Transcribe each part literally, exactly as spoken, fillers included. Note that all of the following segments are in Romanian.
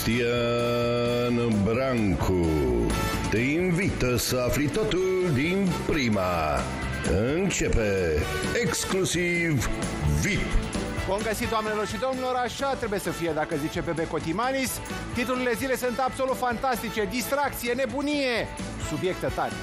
Cristian Brancu te invită să afli totul din prima. Începe Exclusiv V I P. Bun găsit, doamnelor și domnilor, așa trebuie să fie dacă zice Bebe Cotimanis. Titlurile zilei sunt absolut fantastice: distracție, nebunie, subiecte tari.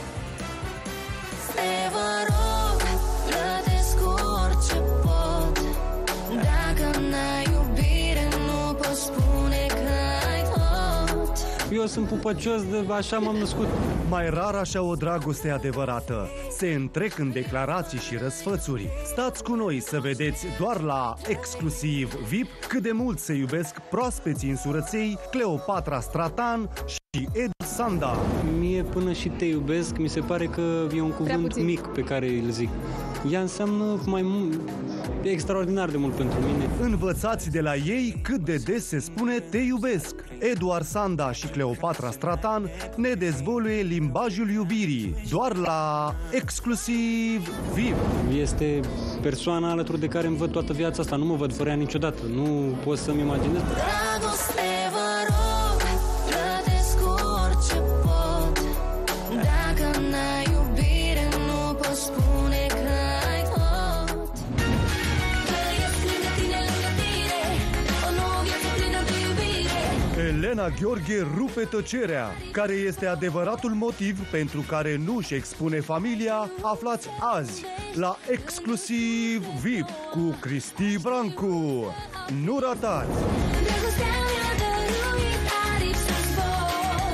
Te vă rog, plătesc orice pot. Dacă n-ai iubire, nu poți spune că ai tot. Eu sunt pupăcios, de așa m-am născut. Mai rar așa o dragoste adevărată. Se întrec în declarații și răsfățuri. Stați cu noi să vedeți doar la Exclusiv V I P cât de mult se iubesc proaspeții însurăței Cleopatra Stratan și Edu Sanda. Mie până și te iubesc, mi se pare că e un cuvânt mic pe care îl zic. Ea înseamnă mai mult, e extraordinar de mult pentru mine. Învățați de la ei cât de des se spune te iubesc. Eduard Sanda și Cleopatra Stratan ne dezvăluie limbajul iubirii doar la Exclusiv V I P. Este persoana alături de care îmi văd toată viața asta. Nu mă văd fără ea niciodată. Nu pot să-mi imaginez. Dragoste, vă rog, plătesc orice pot. Dacă n-ai iubire, nu poți spune că ai tot. Trăiesc lângă tine, lângă tine, o nouă viață plină de iubire. Elena Gheorghe rupe tăcerea. Care este adevăratul motiv pentru care nu își expune familia? Aflați azi la Exclusiv V I P cu Cristi Brancu. Nu ratați! Dragostea mea dăruit aripi să zbor.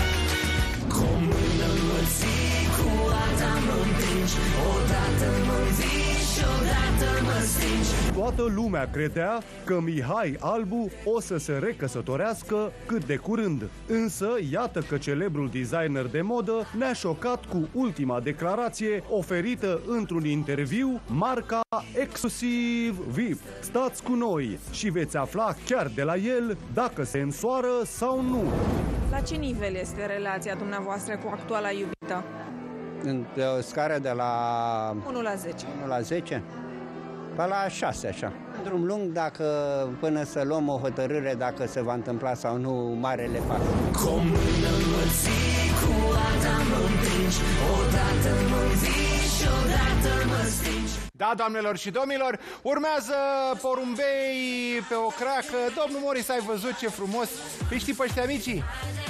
Cu o mână mă ții, cu alta mă împingi, odată mă învii și odată mă stingi. Toată lumea credea că Mihai Albu o să se recăsătorească cât de curând. Însă, iată că celebrul designer de modă ne-a șocat cu ultima declarație oferită într-un interviu marca Exclusiv V I P. Stați cu noi și veți afla chiar de la el dacă se însoară sau nu. La ce nivel este relația dumneavoastră cu actuala iubită? Pe o scară de la unu la zece. unu la zece? Pe la șase, așa. Drum lung, dacă până să luăm o hotărâre dacă se va întâmpla sau nu marele pas. Cu o mână mă ții, cu alta mă împingi, odată mă învii și odată mă stingi. Da, doamnelor și domnilor, urmează porumbei pe o cracă. Domnul Moris, ai văzut ce frumos? Îi știi pe ăștia micii?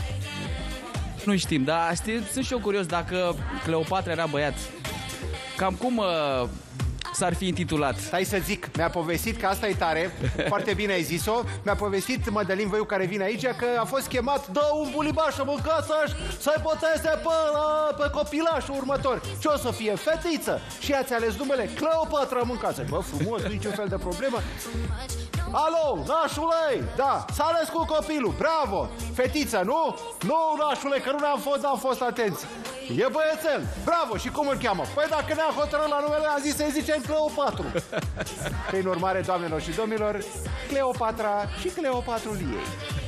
Nu știm, dar știi, sunt și eu curios dacă Cleopatra era băiat. Cam cum uh, s-ar fi intitulat? Stai să zic, mi-a povestit, că asta e tare, foarte bine ai zis-o. Mi-a povestit Mădălin Văiu, care vine aici, că a fost chemat: dă un bulibaș în casă să-i boteze pe, pe copilașul următor. Ce o să fie? Fetiță. Și ați ales numele Cleopatra în casă. Bă, frumos, niciun fel de problemă. Alo, nașule! Da, s-a ales cu copilul, bravo! Fetiță, nu? Nu, nașule, că nu ne-am fost, n-am fost atenți. E băiețel, bravo! Și cum îl cheamă? Păi dacă ne-am hotărât la numele, am zis să-i zicem Cleopatru. Prin urmare, doamnelor și domnilor, Cleopatra și Cleopatrul ei.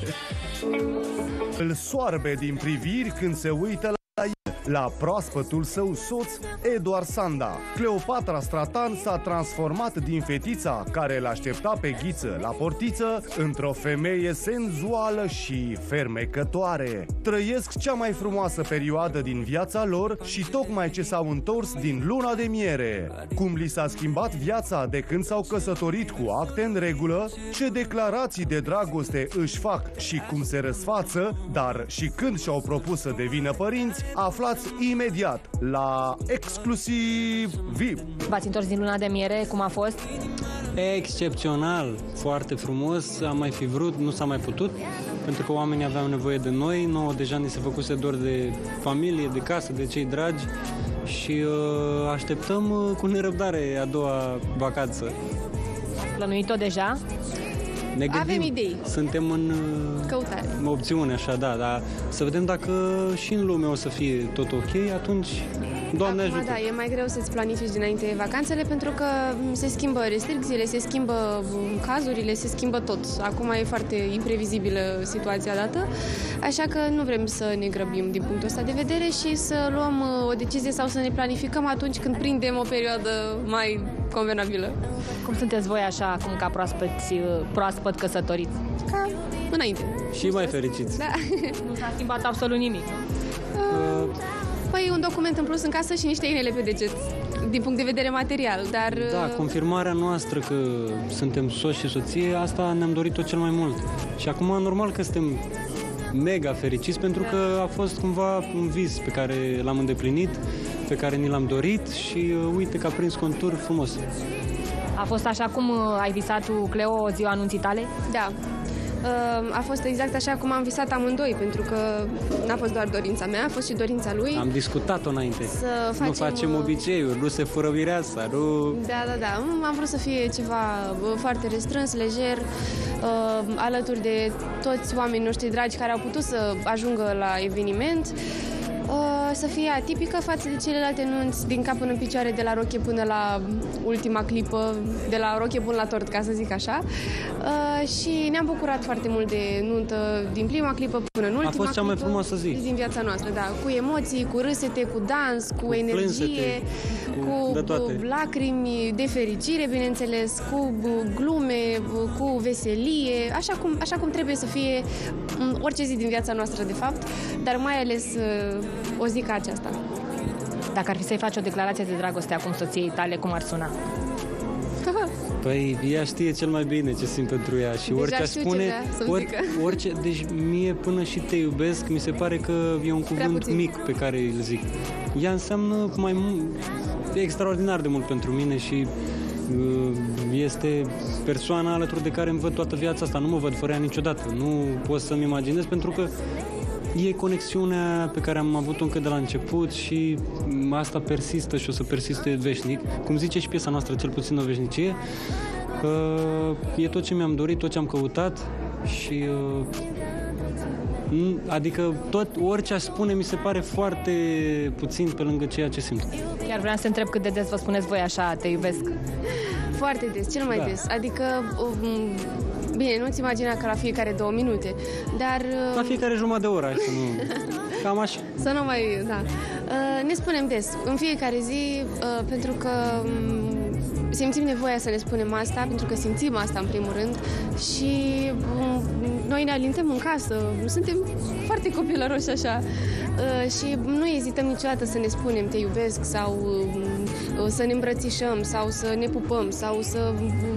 Îl soarbe din priviri când se uită la la proaspătul său soț, Eduard Sanda. Cleopatra Stratan s-a transformat din fetița care îl aștepta pe ghiță la portiță într-o femeie senzuală și fermecătoare. Trăiesc cea mai frumoasă perioadă din viața lor și tocmai ce s-au întors din luna de miere. Cum li s-a schimbat viața de când s-au căsătorit cu acte în regulă, ce declarații de dragoste își fac și cum se răsfață, dar și când și-au propus să devină părinți, aflați imediat la Exclusiv V I P. V-ați întors din luna de miere, cum a fost? Excepțional, foarte frumos, am mai fi vrut, nu s-a mai putut, pentru că oamenii aveau nevoie de noi, nouă deja ni se făcuse dor de familie, de casă, de cei dragi și uh, așteptăm uh, cu nerăbdare a doua vacanță. Plănuit-o deja? Ne gândim, avem idei. Suntem în căutare, în opțiune, așa, da, dar să vedem dacă și în lume o să fie tot ok, atunci Doamne Acum, ajută! da, e mai greu să-ți planifici dinainte vacanțele pentru că se schimbă restricțiile, se schimbă cazurile, se schimbă tot. Acum e foarte imprevizibilă situația dată, așa că nu vrem să ne grăbim din punctul ăsta de vedere și să luăm o decizie sau să ne planificăm atunci când prindem o perioadă mai convenabilă. Cum sunteți voi așa, acum ca proaspăți, proaspăt căsătoriți? Ca înainte. Și mai fericiți. Da. Nu s-a schimbat absolut nimic. Uh, păi un document în plus în casă și niște inele pe deget, din punct de vedere material, dar... Da, confirmarea noastră că suntem soți și soție, asta ne-am dorit-o cel mai mult. Și acum, normal că suntem mega fericiți, pentru că a fost cumva un vis pe care l-am îndeplinit, pe care ni l-am dorit și uh, uite că a prins contur frumos. A fost așa cum ai visat tu, Cleo, ziua anunții tale? Da. A fost exact așa cum am visat amândoi, pentru că n-a fost doar dorința mea, a fost și dorința lui. Am discutat-o înainte. Să facem... Nu facem obiceiuri, nu se fură mireasa, nu... Da, da, da. Am vrut să fie ceva foarte restrâns, lejer, alături de toți oamenii noștri dragi care au putut să ajungă la eveniment. Să fie atipică față de celelalte nunți, din cap până în picioare, de la rochie până la ultima clipă, de la rochie până la tort, ca să zic așa. Și ne-am bucurat foarte mult de nuntă, din prima clipă până în ultima clipă. A fost cea mai frumoasă zi din viața noastră, da. Cu emoții, cu râsete, cu dans, cu, cu energie, cu, cu lacrimi de fericire, bineînțeles, cu glume, cu veselie, așa cum, așa cum trebuie să fie orice zi din viața noastră, de fapt, dar mai ales o zi ca aceasta. Dacă ar fi să-i faci o declarație de dragoste acum soției tale, cum ar suna? Păi ea știe cel mai bine ce simt pentru ea și Deja orice spune, or, orice, deci mie până și te iubesc, mi se pare că e un cuvânt mic pe care îl zic. Ea înseamnă mai mult, e extraordinar de mult pentru mine și uh, este persoana alături de care îmi văd toată viața asta. Nu mă văd fără ea niciodată. Nu pot să-mi imaginez, pentru că e conexiunea pe care am avut-o încă de la început și asta persistă și o să persiste veșnic. Cum zice și piesa noastră, cel puțin o veșnicie, e tot ce mi-am dorit, tot ce am căutat și adică tot, orice aș spune mi se pare foarte puțin pe lângă ceea ce simt. Chiar vreau să întreb cât de des vă spuneți voi așa, te iubesc? Foarte des, cel mai da. des. Adică, bine, nu-ți imagina că la fiecare două minute, dar... La fiecare jumătate de oră, să nu... Cam așa. Să nu mai... Da. Ne spunem des, în fiecare zi, pentru că simțim nevoia să ne spunem asta, pentru că simțim asta în primul rând și noi ne alintăm în casă, suntem foarte copilăroși așa și nu ezităm niciodată să ne spunem te iubesc sau să ne îmbrățișăm sau să ne pupăm sau să,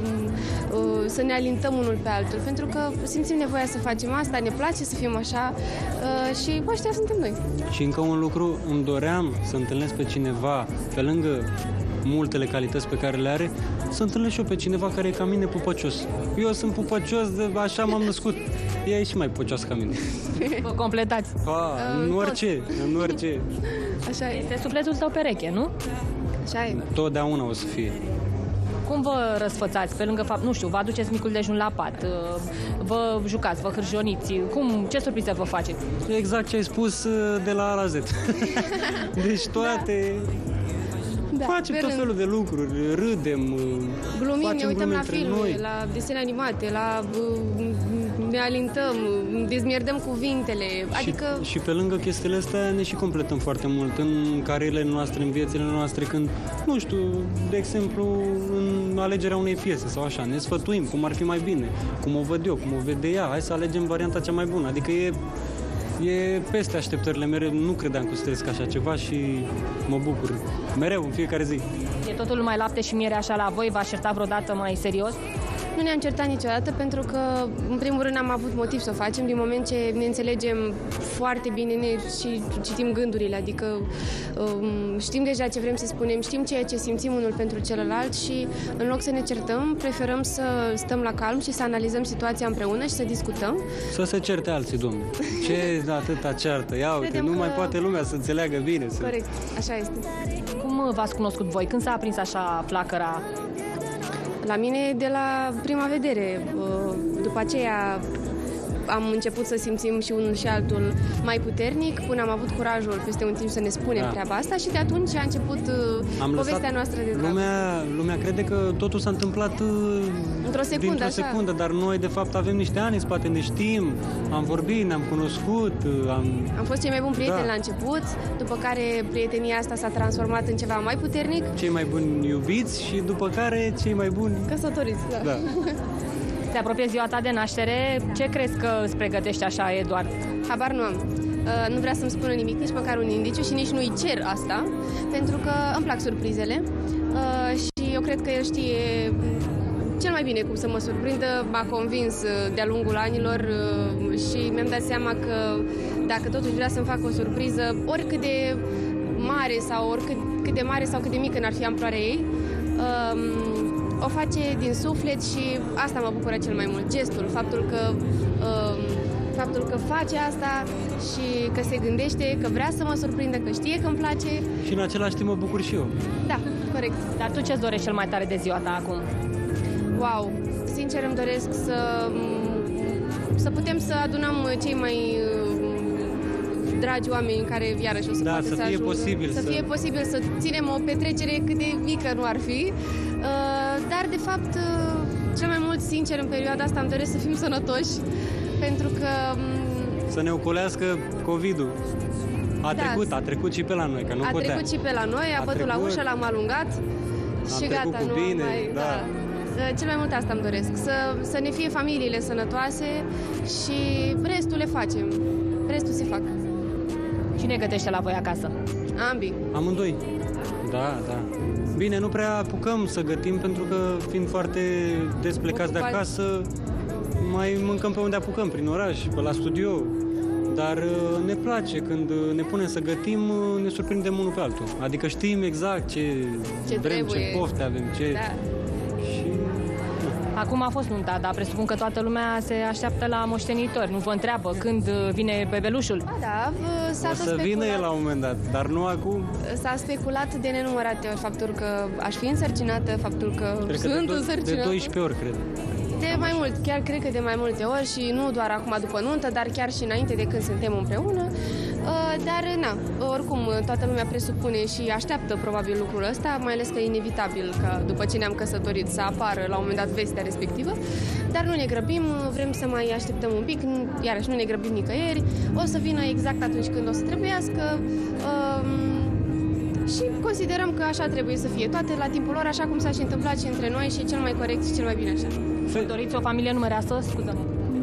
să ne alintăm unul pe altul, pentru că simțim nevoia să facem asta, ne place să fim așa și ăștia suntem noi. Și încă un lucru, îmi doream să întâlnesc pe cineva pe lângă multele calități pe care le are, să întâlnesc și eu pe cineva care e ca mine pupăcios. Eu sunt pupăcios, de, așa m-am născut. Ea e și mai pupăcioasă ca mine. Vă completați. A, în uh, orice, în orice. Așa este sufletul tău pereche, nu? Așa e. Totdeauna o să fie. Cum vă răsfățați? Pe lângă fapt, nu știu, vă aduceți micul dejun la pat, vă jucați, vă hârjoniți, cum, ce surprize vă faceți? Exact ce ai spus de la A la Z. Deci toate... Da, facem tot felul de lucruri, râdem, glumim, facem ne uităm la filme, noi. La desene animate, la ne alintăm, dezmierdăm cuvintele, adică... Și, și pe lângă chestiile astea ne și completăm foarte mult în carierele noastre, în viețile noastre, când, nu știu, de exemplu, în alegerea unei piese sau așa, ne sfătuim cum ar fi mai bine, cum o văd eu, cum o vede ea, hai să alegem varianta cea mai bună, adică e... E peste așteptările mele, nu credeam că o să trăiesc așa ceva și mă bucur mereu, în fiecare zi. E totul mai lapte și miere așa la voi? V-ați certat vreodată mai serios? Nu ne-am certat niciodată pentru că, în primul rând, am avut motiv să o facem din moment ce ne înțelegem foarte bine ne și citim gândurile, adică um, știm deja ce vrem să spunem, știm ceea ce simțim unul pentru celălalt și, în loc să ne certăm, preferăm să stăm la calm și să analizăm situația împreună și să discutăm. Să se certe alții, domnule. Ce atâta ceartă? Ia uite, nu că... mai poate lumea să înțeleagă bine. Să... Corect, așa este. Cum v-ați cunoscut voi? Când s-a aprins așa flacăra? La mine de la prima vedere, după aceea am început să simțim și unul și altul mai puternic, până am avut curajul peste un timp să ne spunem Da. treaba asta și de atunci a început uh, Am povestea lăsat, noastră de dragoste. lumea, lumea crede că totul s-a întâmplat uh, Într-o secundă, dintr-o așa. secundă, dar noi de fapt avem niște ani în spate, ne știm, am vorbit, ne-am cunoscut, uh, am... Am fost cei mai buni prieteni Da. la început, după care prietenia asta s-a transformat în ceva mai puternic. cei mai buni iubiți și după care cei mai buni... Căsătoriți, da. Da. Se apropie ziua ta de naștere. Ce crezi că îți pregătește așa, Eduard? Habar nu am. Uh, nu vrea să-mi spună nimic, nici măcar un indiciu și nici nu-i cer asta, pentru că îmi plac surprizele uh, și eu cred că el știe cel mai bine cum să mă surprindă. M-a convins uh, de-a lungul anilor uh, și mi-am dat seama că dacă totuși vrea să-mi facă o surpriză, oricât de mare sau oricât cât de mare sau cât de mică n-ar fi amploarea ei, uh, o face din suflet și asta mă bucură cel mai mult. Gestul, faptul că uh, faptul că face asta și că se gândește, că vrea să mă surprindă, că știe că îmi place. Și în același timp mă bucur și eu. Da, corect. Dar tu ce-ți dorești cel mai tare de ziua ta acum? Wow, sincer îmi doresc să să putem să adunăm cei mai dragi oameni care iarăși o să Da, poată să să fie ajungă. posibil Să să- fie posibil să ținem o petrecere cât de mică nu ar fi. Uh, Dar, de fapt, uh, cel mai mult, sincer, în perioada asta îmi doresc să fim sănătoși, pentru că um, Să ne ocolească COVID-ul. A Da. trecut, a trecut și pe la noi, că nu a putea. trecut și pe la noi, a, A bătut la trecut. ușă, l-am alungat și trecut gata, cu nu bine, mai... da. Uh, Cel mai mult asta îmi doresc, să, să ne fie familiile sănătoase și restul le facem. Restul se fac. Cine gătește la voi acasă? Ambii. Amândoi. Da, da. Bine, nu prea apucăm să gătim pentru că fiind foarte des plecați de Ocupați. acasă, mai mâncăm pe unde apucăm, prin oraș, pe la studio. Dar uh, ne place, când uh, ne punem să gătim, uh, ne surprindem unul pe altul. Adică știm exact ce, Ce vrem, trebuie. ce pofte avem, ce... Da. Și... Acum a fost nunta, dar presupun că toată lumea se așteaptă la moștenitori. Nu vă întreabă când uh, vine bebelușul? Ba da, v- s-a O tot să vină speculat. el la un moment dat, dar nu acum. S-a speculat de nenumărate ori faptul că aș fi însărcinată, faptul că Cred că de, sunt do- de însărcinată. doisprezece ori, cred. De mai mult, chiar cred că de mai multe ori și nu doar acum după nuntă, dar chiar și înainte de când suntem împreună. Uh, Dar, na, oricum, toată lumea presupune și așteaptă probabil lucrul ăsta, mai ales că e inevitabil ca după ce ne-am căsătorit să apară la un moment dat vestea respectivă. Dar nu ne grăbim, vrem să mai așteptăm un pic, nu- iarăși nu ne grăbim nicăieri. O să vină exact atunci când o să trebuiască. Um, Și considerăm că așa trebuie să fie. Toate la timpul lor, așa cum s-a și întâmplat și între noi și e cel mai corect și cel mai bine așa. Vă doriți o familie numeroasă? Scuză-mă.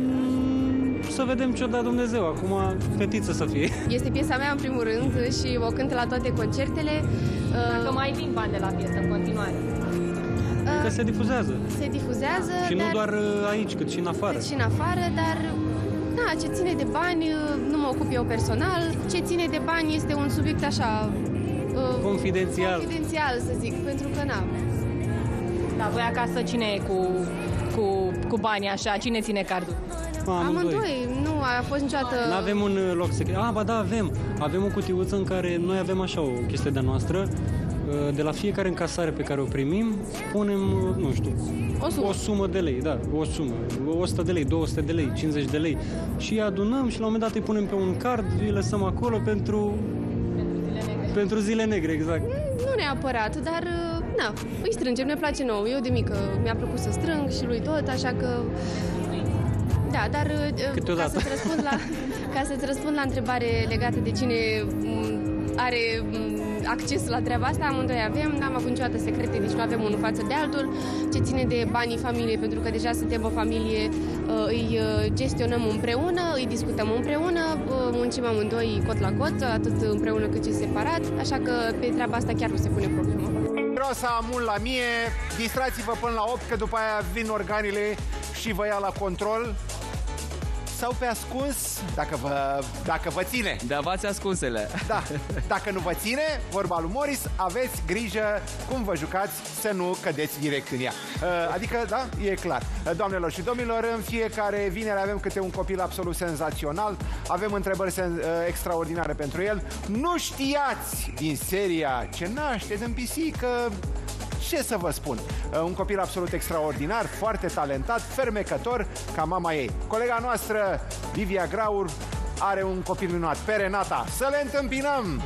Să vedem ce-o da Dumnezeu. Acum, fetiță să fie. Este piesa mea în primul rând și o cânt la toate concertele. Dacă mai vin bani de la piesă în continuare. Că se difuzează. Se difuzează, Și nu dar, doar uh, aici, cât și în afară. cât și în afară, dar da, ce ține de bani nu mă ocup eu personal. Ce ține de bani este un subiect așa uh, Confidențial. confidențial, să zic, pentru că na. La voi acasă cine e cu, cu, cu banii așa? Cine ține cardul? Amândoi, nu a fost niciodată... Nu avem un uh, loc secret. Ah, ba da, avem. Avem o cutiuță în care noi avem așa o chestie de-a noastră. Uh, De la fiecare încasare pe care o primim, punem, uh, nu știu, O sumă. o sumă de lei, da, o sumă. o sută de lei, două sute de lei, cincizeci de lei. Și adunăm și la un moment dat îi punem pe un card, îi lăsăm acolo pentru... Pentru zile negre, exact. Nu neapărat, dar na, îi strângem, ne place nouă. Eu de mică mi-a plăcut să strâng și lui tot, așa că... Da, dar Câteodată. ca să-ți răspund la, ca să-ți răspund la întrebare legată de cine m, are m, acces la treaba asta, amândoi avem, n-am avut niciodată secrete, deci nu avem unul față de altul. Ce ține de banii familiei, pentru că deja suntem o familie, îi gestionăm împreună, îi discutăm împreună, muncim amândoi cot la cot, atât împreună cât și separat, așa că pe treaba asta chiar nu se pune problemă. Vreau să amul la mie, distrați-vă până la opt, că după aia vin organele și vă ia la control. Sau pe ascuns, dacă vă, dacă vă ține. Da, v-ați ascunsele. Da, dacă nu vă ține, vorba lui Morris, aveți grijă cum vă jucați să nu cădeți direct în ea. Adică, da, e clar. Doamnelor și domnilor, în fiecare vineri avem câte un copil absolut senzațional, avem întrebări extraordinare pentru el. Nu știați din seria Ce naște din pisică Ce să vă spun? Un copil absolut extraordinar, foarte talentat, fermecător, ca mama ei. Colega noastră, Livia Graur, are un copil minunat, pe Renata. Să le întâmpinăm!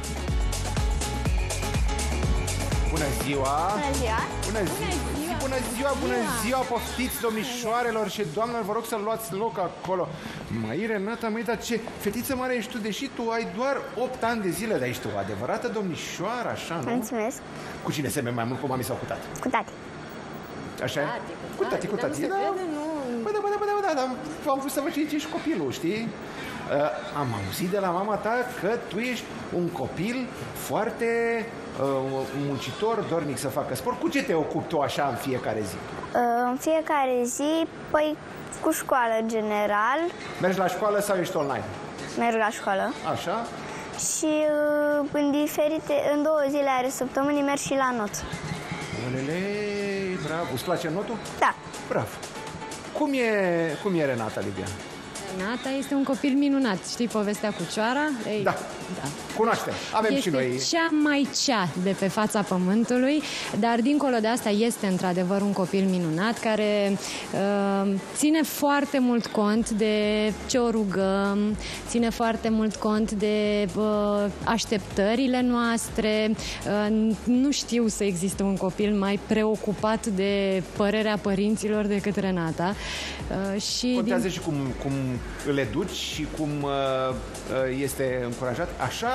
Bună ziua! Bună ziua! Bună ziua! Bună ziua, bună ziua, poftiți, domnișoarelor și doamnelor, vă rog să luați loc acolo. Măi, Renata, măi, dar ce fetiță mare ești tu, deși tu ai doar opt ani de zile, dar ești o adevărată domnișoară, așa, nu? Mulțumesc. Cu cine semeni mai mult, cu mami sau cu tati? Cu tati. Așa e? Cu tati, cu tati. Da, bă, da, bă, da, bă, da, dar am vrut să văd ce ești copilul, știi? Uh, am auzit de la mama ta că tu ești un copil foarte uh, muncitor, dornic să facă sport. Cu ce te ocupi tu așa în fiecare zi? Uh, în fiecare zi, păi cu școală general. Mergi la școală sau ești online? Merg la școală. Așa? Și uh, în diferite, în două zile ale săptămânii merg și la not. Olele, bravo. Îți place notul? Da. Bravo. Cum e, cum e Renata, Livia? Renata este un copil minunat. Știi povestea cu cioara? Ei, da. da. Cunoaștem. Avem este și noi. cea mai cea de pe fața pământului, dar dincolo de asta este într-adevăr un copil minunat care uh, ține foarte mult cont de ce o rugăm, ține foarte mult cont de uh, așteptările noastre. Uh, nu știu să existe un copil mai preocupat de părerea părinților decât Renata. Uh, și Contează din... și cum, cum îl educi și cum uh, este încurajat. Așa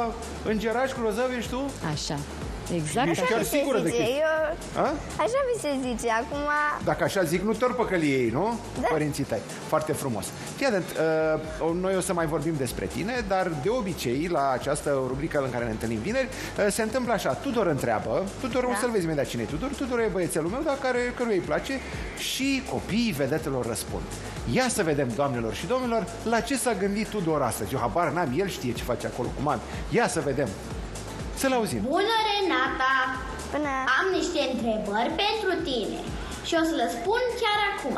îngeraș grozav ești tu? Așa. Exact. Ești Așa chiar mi se sigură de zice, chestia? eu... A? Așa mi se zice, acum... Dacă așa zic, nu torpă călii ei, nu? Da. Părinții tăi. Foarte frumos. Fii atent, uh, noi o să mai vorbim despre tine, dar de obicei, la această rubrică în care ne întâlnim vineri, uh, se întâmplă așa. Tudor întreabă, Tudor, da. O să-l vezi imediat cine e Tudor. Tudor e băiețelul meu, dar care, căruia îi place, și copiii vedetelor răspund. Ia să vedem, doamnelor și domnilor, la ce s-a gândit Tudor astăzi. Eu habar n-am, el știe ce face acolo cu mami. Ia să vedem. Să-l auzim. Bună, Renata! Bună! Am niște întrebări pentru tine și o să le spun chiar acum.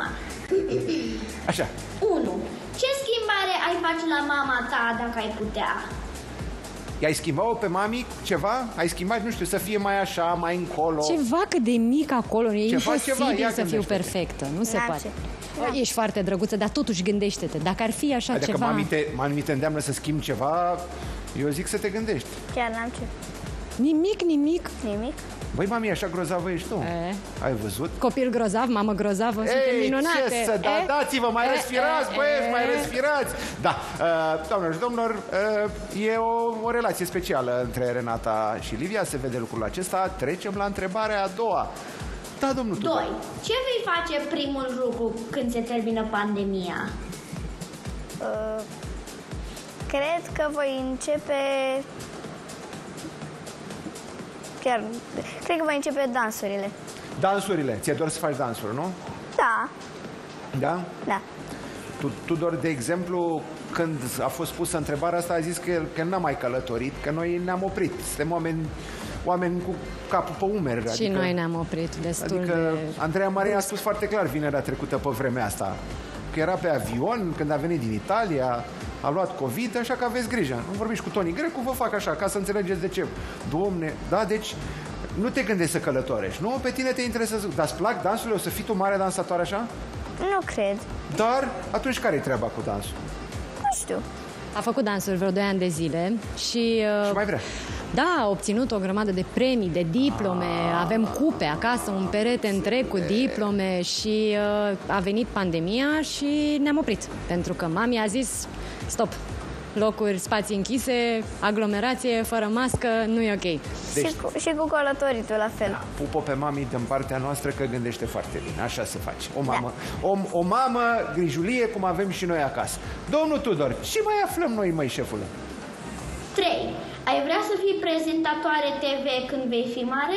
Așa. unu. Ce schimbare ai face la mama ta dacă ai putea? I-ai schimbat-o pe mami ceva? Ai schimbat, nu știu, să fie mai așa, mai încolo? Ceva cât de mic acolo, e Ceva, imposibil ceva, ia să fiu gândește-te. perfectă, nu se N-am poate. ce. Da. Ești foarte drăguță, dar totuși gândește-te. Dacă ar fi așa Adică ceva... mami te, mami te îndeamnă să schimbi ceva, eu zic să te gândești. Chiar n-am ce. Nimic, nimic. Nimic. Băi, mami, așa grozavă ești tu. E. Ai văzut? Copil grozav, mamă grozavă, suntem minunate. ce să, da, E? dați-vă, mai E, respirați, e, băieți, e. mai respirați. Da, uh, doamnelor și domnilor, uh, e o, o relație specială între Renata și Livia, se vede lucrul acesta. Trecem la întrebarea a doua. Da, domnul Tudor. doi. Ce vei face primul lucru când se termină pandemia? Uh, cred că voi începe... Chiar... Cred că voi începe dansurile. Dansurile. Ți-e doar să faci dansuri, nu? Da. Da? Da. Tu, Tudor, de exemplu, când a fost pusă întrebarea asta, a zis că, că n-a mai călătorit, că noi ne-am oprit. Suntem oameni, oameni cu capul pe umeri. Și adică, noi ne-am oprit destul Adică de... Andreea Maria a spus foarte clar vinerea trecută pe vremea asta că era pe avion când a venit din Italia, a luat COVID, așa că aveți grijă. Nu vorbiți cu Toni Grecu, vă fac așa, ca să înțelegeți de ce. Domne, da, deci nu te gândești să călătorești, nu? Pe tine te interesează. Dar îți plac dansurile? O să fii tu mare dansatoare așa? Nu cred. Dar atunci care e treaba cu dansul? Nu știu. A făcut dansuri vreo doi ani de zile și... Uh, Și mai vrea. Da, a obținut o grămadă de premii, de diplome, avem cupe acasă, un perete întreg cu diplome și uh, a venit pandemia și ne-am oprit. Pentru că mami a zis, stop, locuri, spații închise, aglomerație, fără mască, nu e ok. Deci, Și cu, și cu călătoritul la fel. pupo pe mami din partea noastră că gândește foarte bine. Așa se face. O mamă, da. o, o mamă grijulie cum avem și noi acasă. Domnul Tudor, ce mai aflăm noi, măi, șefule? trei. Ai vrea să fii prezentatoare T V când vei fi mare?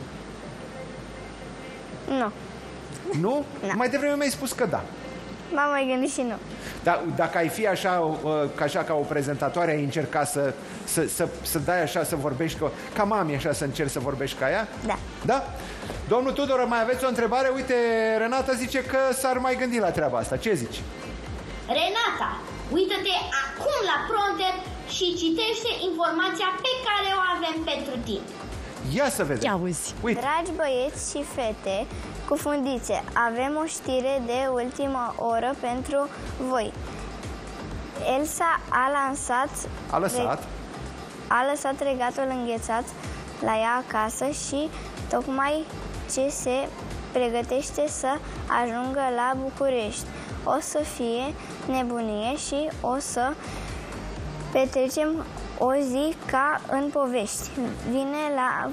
Nu. Nu? Da. Mai devreme mi-ai spus că da. M-am mai gândit și nu. Dar dacă ai fi așa, uh, ca, așa ca o prezentatoare, ai încerca să, să, să, să dai așa, să vorbești ca, ca mami, așa, să încerci să vorbești ca ea? Da. Da? Domnul Tudor, mai aveți o întrebare? Uite, Renata zice că s-ar mai gândi la treaba asta. Ce zici? Renata, uită-te acum la prompter și citește informația pe care o avem pentru tine. Ia să vedem. Ia uzi. Uite. Dragi băieți și fete cu fundițe, avem o știre de ultimă oră pentru voi. Elsa a lansat... A lăsat. A lăsat regatul înghețat la ea acasă și tocmai ce se pregătește să ajungă la București. O să fie nebunie și o să petrecem o zi ca în povești. Vine la...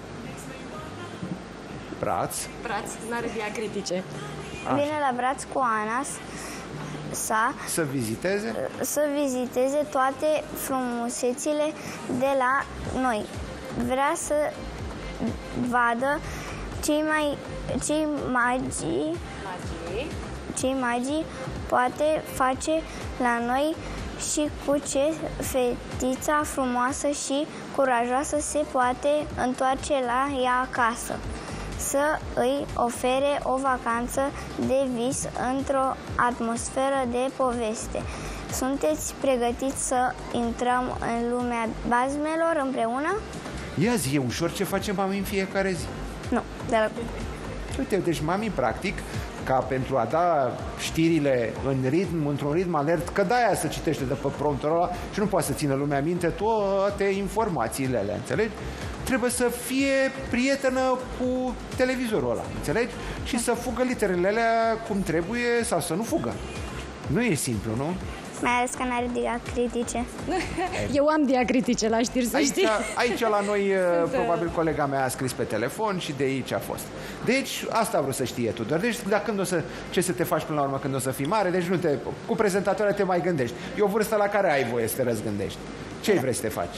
Braț. Braț, n-are diacritice. Vine la braț cu Ana sa Să viziteze? să viziteze toate frumusețile de la noi. Vrea să vadă cei mai cei magii cei magii poate face la noi și cu ce fetița frumoasă și curajoasă se poate întoarce la ea acasă. Să îi ofere o vacanță de vis într-o atmosferă de poveste. Sunteți pregătiți să intrăm în lumea bazmelor împreună? Ia zi, e ușor ce face mami în fiecare zi. Nu, dar... Uite, deci mami, practic, ca pentru a da știrile în ritm, într-un ritm alert, că de-aia se citește de pe prompterul ăla și nu poate să țină lumea minte toate informațiile alea, înțelegi? Trebuie să fie prietenă cu televizorul ăla, înțelegi? Și să fugă literele alea cum trebuie sau să nu fugă. Nu e simplu, nu? Mai ales că n-are diacritice. Eu am diacritice la știri, să Aici, știi. aici la noi, Sunt, probabil colega mea a scris pe telefon și de aici a fost. Deci, asta vreau să știe tu. Deci, dar când o să, ce să te faci până la urmă când o să fii mare, deci nu te, cu prezentatoarea te mai gândești. E o vârstă la care ai voie să te răzgândești. Ce vrei să te faci?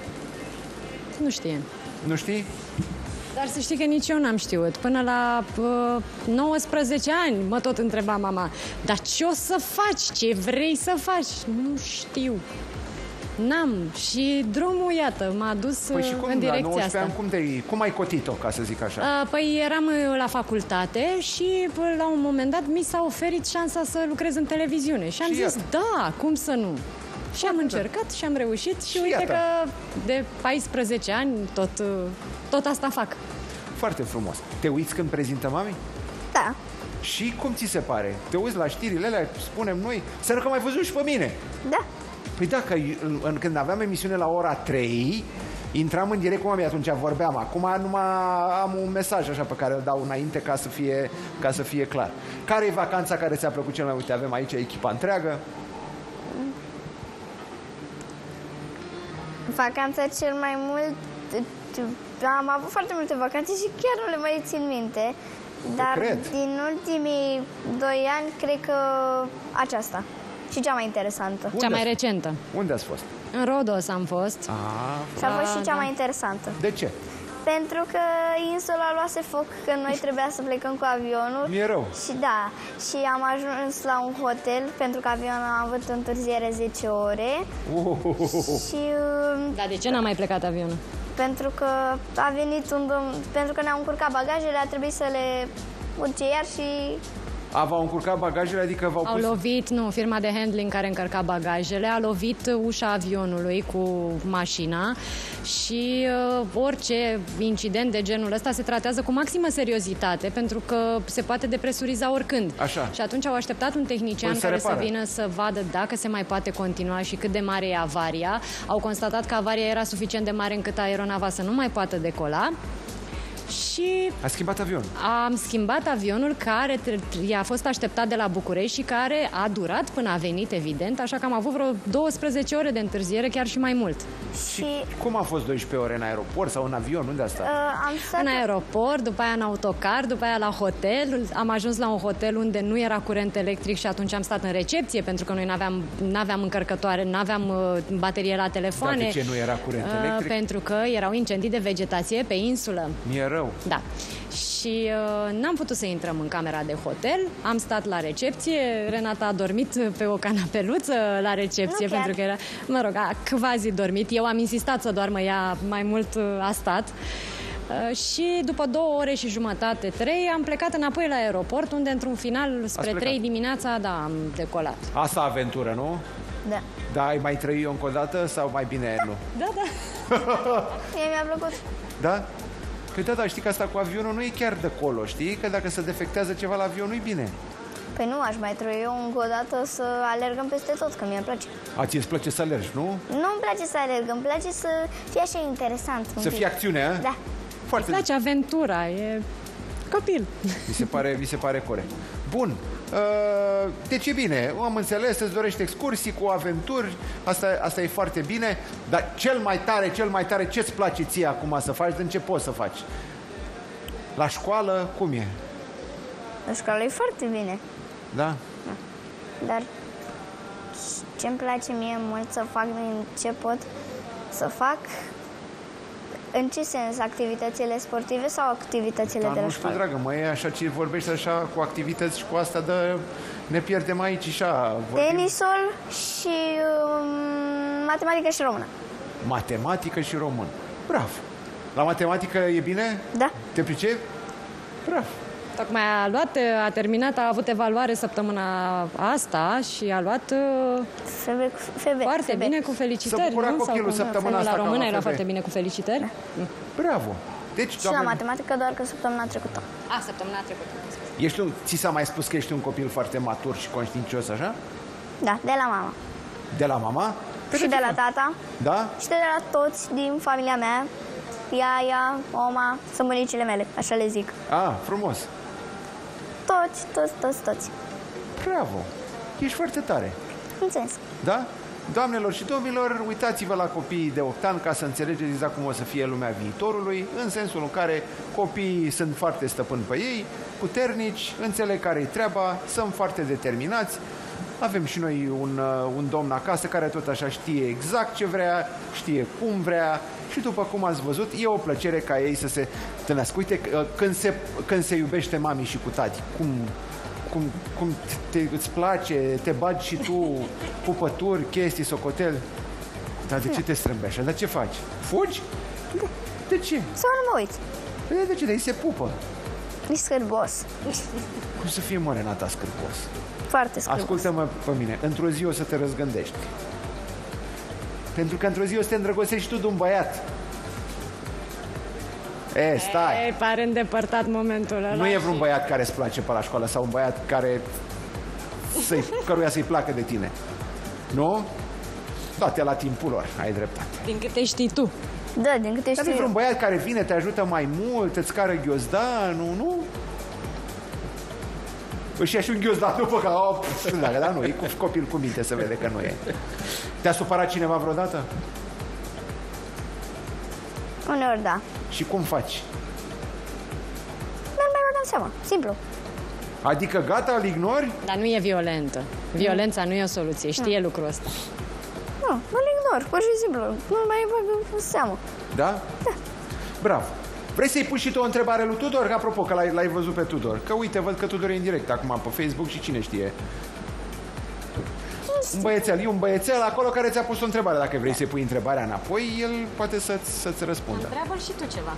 Nu știe. Nu știi? Dar să știi că nici eu n-am știut. Până la uh, nouăsprezece ani mă tot întreba mama, dar ce o să faci? Ce vrei să faci? Nu știu. N-am. Și drumul, iată, m-a dus Păi și cum, în la direcția nouăsprezece asta. ani, cum, te, cum ai cotit-o, ca să zic așa? Uh, Păi eram uh, la facultate și uh, la un moment dat mi s-a oferit șansa să lucrez în televiziune. Și am Și zis, iată. da, cum să nu? Și am încercat și am reușit și, Și uite iată. că de paisprezece ani tot, uh, tot asta fac. Foarte frumos. Te uiți când prezintă mami? Da. Și cum ți se pare? Te uiți la știrile alea, spunem noi, să că m-ai văzut și pe mine. Da. Păi da, că în, în, când aveam emisiune la ora trei, intram în direct cu mami, atunci vorbeam. Acum numai am un mesaj așa pe care îl dau înainte ca să fie, ca să fie clar. Care e vacanța care ți-a plăcut cel mai mult? Avem aici echipa întreagă. Vacanța cel mai mult... Am avut foarte multe vacanțe și chiar nu le mai țin minte. Dar cred. din ultimii doi ani, cred că aceasta. Și cea mai interesantă. Cea mai recentă. Unde ați fost? În Rodos am fost. Ah, Și a fost și cea da. mai interesantă. de ce? Pentru că insula luase foc când noi trebuia să plecăm cu avionul. Mi-e rău. Și da, și am ajuns la un hotel pentru că avionul a avut întârziere zece ore. Uh. Și Dar de ce n-a mai plecat avionul? pentru că a venit un domn, pentru că ne-au încurcat bagajele, a trebuit să le urce iar și A, v-au încurcat bagajele, adică v-au Au pus... lovit, nu, firma de handling care încărca bagajele, a lovit ușa avionului cu mașina și uh, orice incident de genul ăsta se tratează cu maximă seriozitate pentru că se poate depresuriza oricând. Așa. Și atunci au așteptat un tehnician Păi să care repară. să vină să vadă dacă se mai poate continua și cât de mare e avaria. Au constatat că avaria era suficient de mare încât aeronava să nu mai poată decola. Și A schimbat avionul. am schimbat avionul care i-a fost așteptat de la București și care a durat până a venit, evident, așa că am avut vreo douăsprezece ore de întârziere, chiar și mai mult. Și Cum a fost doisprezece ore în aeroport sau în avion? Unde a stat? uh, am stat În aeroport, după aia în autocar, după aia la hotel. Am ajuns la un hotel unde nu era curent electric și atunci am stat în recepție pentru că noi n-aveam, n-aveam încărcătoare, n-aveam uh, baterie la telefoane. Dar de ce nu era curent Uh, electric? Pentru că erau incendii de vegetație pe insulă. Mi-e rău. Da. Și uh, n-am putut să intrăm în camera de hotel. Am stat la recepție. Renata a dormit pe o canapeluță la recepție Nu chiar. pentru că era, mă rog, a quasi dormit. Eu am insistat să doarmă ea, mai mult uh, a stat. Uh, și după două ore și jumătate, trei, am plecat înapoi la aeroport, unde într-un final, spre plecat. trei dimineața, da, am decolat. Asta aventură, nu? Da. Da, ai mai trăit încă o dată sau mai bine nu? Da, da. Mie mi-a plăcut. Da? Păi da, dar știi că asta cu avionul nu e chiar de colo, știi? Că dacă se defectează ceva la avion, nu-i bine. Păi nu, aș mai trebui eu încă o dată să alergăm peste tot, că mi-e place. A, ți-ți place să alergi, nu? Nu-mi place să alerg, îmi place să fie așa interesant. Să fie acțiune, a? Da. Foarte. Îi place aventura, e copil. Mi se pare, mi se pare corect. Bun. Deci e bine, am înțeles, îți dorești excursii cu aventuri, asta, asta e foarte bine, dar cel mai tare, cel mai tare, ce-ți place ție acum să faci, din ce poți să faci? La școală, cum e? La școală e foarte bine. Da? Dar ce-mi place mie mult să fac din ce pot să fac, în ce sens? Activitățile sportive sau activitățile da, de la nu știu, școală? dragă, mă, e așa ce vorbești așa cu activități și cu asta, de ne pierdem aici și așa. Vorbim... Tenisul și um, matematică și română. Matematică și română. Bravo! La matematică e bine? Da. Te pricepi? Bravo! Tocmai a luat, a terminat, a avut evaluare săptămâna asta și a luat Febe, febe, foarte febe. bine, cu felicitări, nu? copilul săptămâna asta. La română era febe. foarte bine, cu felicitări. Da. Bravo! Deci, și doamne... la matematică doar că săptămâna trecută. A, săptămâna trecută. Ești un... Ți s-a mai spus că ești un copil foarte matur și conștiincios, așa? Da, de la mama. De la mama? Pe și de la tata. Da? Și de la toți din familia mea. Iaia, oma, sunt bunicile mele, așa le zic. Ah, frumos! Toți, toți, toți, toți. Bravo! Ești foarte tare. Înțeles. Da? Doamnelor și domnilor, uitați-vă la copiii de opt ani ca să înțelegeți exact cum o să fie lumea viitorului, în sensul în care copiii sunt foarte stăpâni pe ei, puternici, înțeleg care-i treaba, sunt foarte determinați. Avem și noi un, un domn acasă care tot așa știe exact ce vrea, știe cum vrea și după cum ați văzut, e o plăcere ca ei să se întâlnească. Uite, când se, când se iubește mami și cu tati, cum, cum, cum te, îți place, te bagi și tu pupături, chestii, socoteli. Dar de ce te strâmbi așa? Dar ce faci? Fugi? Da. De ce? Sau nu mă uit. De ce? De ei se pupă. E scârbos. Cum să fie, mă, Renata, scârbos? Foarte scârbos. Ascultă-mă pe mine, într-o zi o să te răzgândești. Pentru că într-o zi o să te îndrăgostești și tu de un băiat. E, stai. E, pare îndepărtat momentul ăla. Nu e vreun băiat care îți place pe la școală sau un băiat care să-i, căruia să-i placă de tine. Nu? Da-te la timpul lor, ai dreptate. Din câte știi tu. Da, din câte știi. Dar e vreun băiat care vine, te ajută mai mult, îți cară ghiozdanul, nu? Și ia și un ghiozdan după ca... Oh, dar nu, e cu copil cu minte, să vede că nu e. Te-a supărat cineva vreodată? Uneori, da. Și cum faci? Nu mai dăm seama, simplu. Adică gata, îl ignori? Dar nu e violentă. Violența nu e o soluție, știe nu. lucrul ăsta. Nu, îl ignor, pur și simplu. Nu mai bag seama. Da? Da. Bravo. Vrei să-i pui și tu o întrebare lui Tudor? Că, apropo, că l-ai, l-ai văzut pe Tudor. Că uite, văd că Tudor e în direct acum pe Facebook și cine știe. Un băiețel, e un băiețel acolo care ți-a pus o întrebare. Dacă vrei să-i pui întrebarea înapoi, el poate să-ți, să-ți răspundă. Întreabă-l și tu ceva.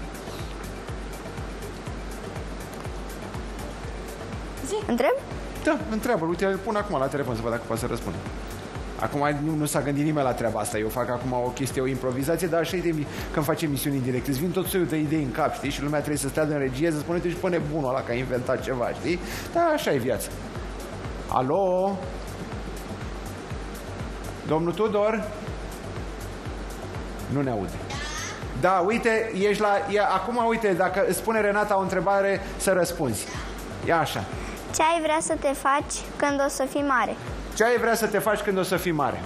Zi. Întreb? Da, întreabă-l. Uite, îl pun acum la telefon să văd dacă poate să răspundă. Acum nu, nu s-a gândit nimeni la treaba asta. Eu fac acum o chestie, o improvizație, dar așa e de, când facem misiuni în direct. Îți vin tot soiul de idei în cap, știi? Și lumea trebuie să stea în regie, să spune, tu și pune bunul ăla că a inventat ceva, știi? Da, așa e viața. Alo? Domnul Tudor? Nu ne aude. Da, uite, ești la... E, acum, uite, dacă îți spune Renata o întrebare, să răspunzi. E așa. Ce ai vrea să te faci când o să fii mare? Ce ai vrea să te faci când o să fii mare?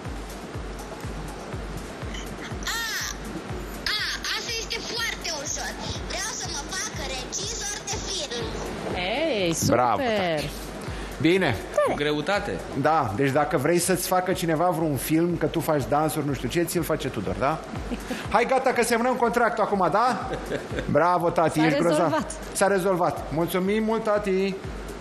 A, a, asta este foarte ușor. Vreau să mă fac regizor de film. Ei, super! Bravo, bine. Cu greutate. Da, deci dacă vrei să-ți facă cineva vreun film, că tu faci dansuri, nu știu ce, ți-l face Tudor, da? Hai, gata, că semnăm contractul acum, da? Bravo, tati, ești grozav. S-a rezolvat. Mulțumim mult, tati.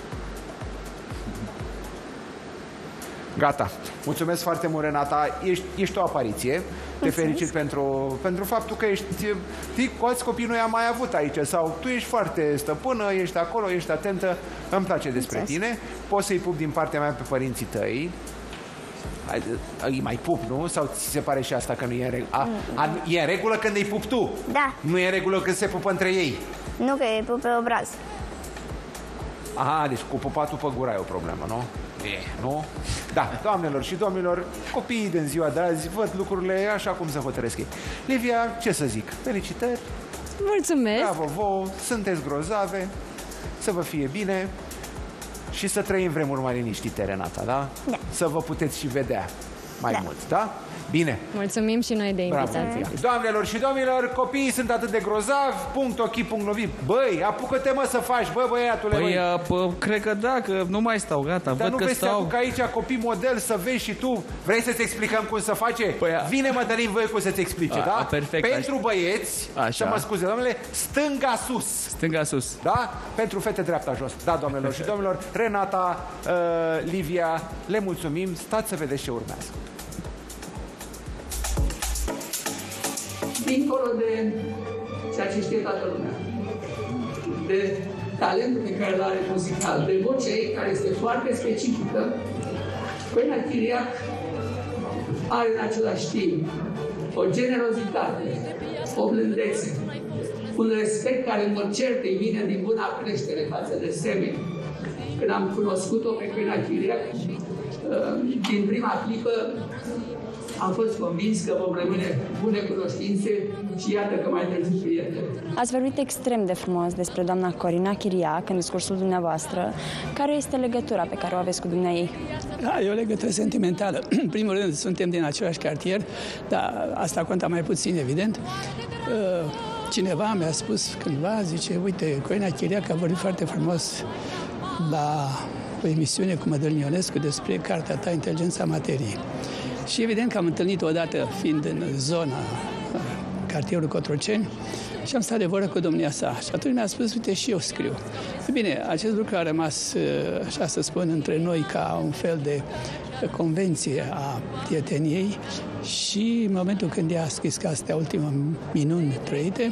Gata. Mulțumesc foarte mult, Renata. Ești, ești o apariție. Te felicit pentru, pentru faptul că ești... Știi, cu alți copii nu i-am mai avut aici. Sau tu ești foarte stăpână, ești acolo, ești atentă. Îmi place despre tine. Poți să-i pup din partea mea pe părinții tăi. Îi mai pup, nu? Sau ți se pare și asta că nu e în regulă? A, a, e în regulă când îi pup tu? Da. Nu e în regulă când se pupă între ei? Nu, că e pup pe obraz. Aha, deci cu pupatul pe gură e o problemă, nu? E, nu? Da, doamnelor și domnilor, copiii din ziua de azi văd lucrurile așa cum se hotărăsc ei. Livia, ce să zic? Felicitări! Mulțumesc! Bravo vouă, sunteți grozave, să vă fie bine și să trăim vremuri mai liniștite, Renata, da? Da. Să vă puteți și vedea mai da. mult, da? Bine! Mulțumim și noi de invitație. Doamnelor și domnilor, copiii sunt atât de grozavi, punct ochi, punct novi. Băi, apucă-te mă să faci, bă, băiatule, Păi, băi. a, pă, cred că da, că nu mai stau, gata, Dar văd nu că vezi să stau... aduc aici copii model să vezi și tu? Vrei să-ți explicăm cum să face? Păi, a... Vine Mădălin Voicu să-ți explice, a, da? A, perfect. Pentru așa. băieți, Așa. să mă scuze, domnule, stânga sus. Stânga sus. Da? Pentru fete dreapta jos. Da, doamnelor și domnilor, Renata, uh, Livia, le mulțumim. Stați să vedeți ce urmează. Dincolo de ceea ce știe toată lumea, de talentul pe care îl are muzical, de vocea ei care este foarte specifică, Coina Chiriac are în același timp o generozitate, o blândețe, un respect care în mod cert îi vine din buna creștere față de semeni. Când am cunoscut-o pe Coina Chiriac, din prima clipă am fost convins că vom rămâne bune cunoștințe și iată că mai târziu prieteni. Ați vorbit extrem de frumos despre doamna Corina Chiriac în discursul dumneavoastră. Care este legătura pe care o aveți cu dumneaei? Da, e o legătură sentimentală. În primul rând, suntem din același cartier, dar asta conta mai puțin, evident. Cineva mi-a spus cândva, zice, uite, Coina Chiriac a vorbit foarte frumos la o emisiune cu Mădălin Ionescu despre cartea ta, Inteligența Materiei. Și evident că am întâlnit odată, fiind în zona cartierului Cotroceni, și am stat de vorbă cu domnia sa. Și atunci mi-a spus, uite, și eu scriu. E bine, acest lucru a rămas, așa să spun, între noi ca un fel de convenție a prieteniei și în momentul când ea a scris că astea ultima minuni trăite,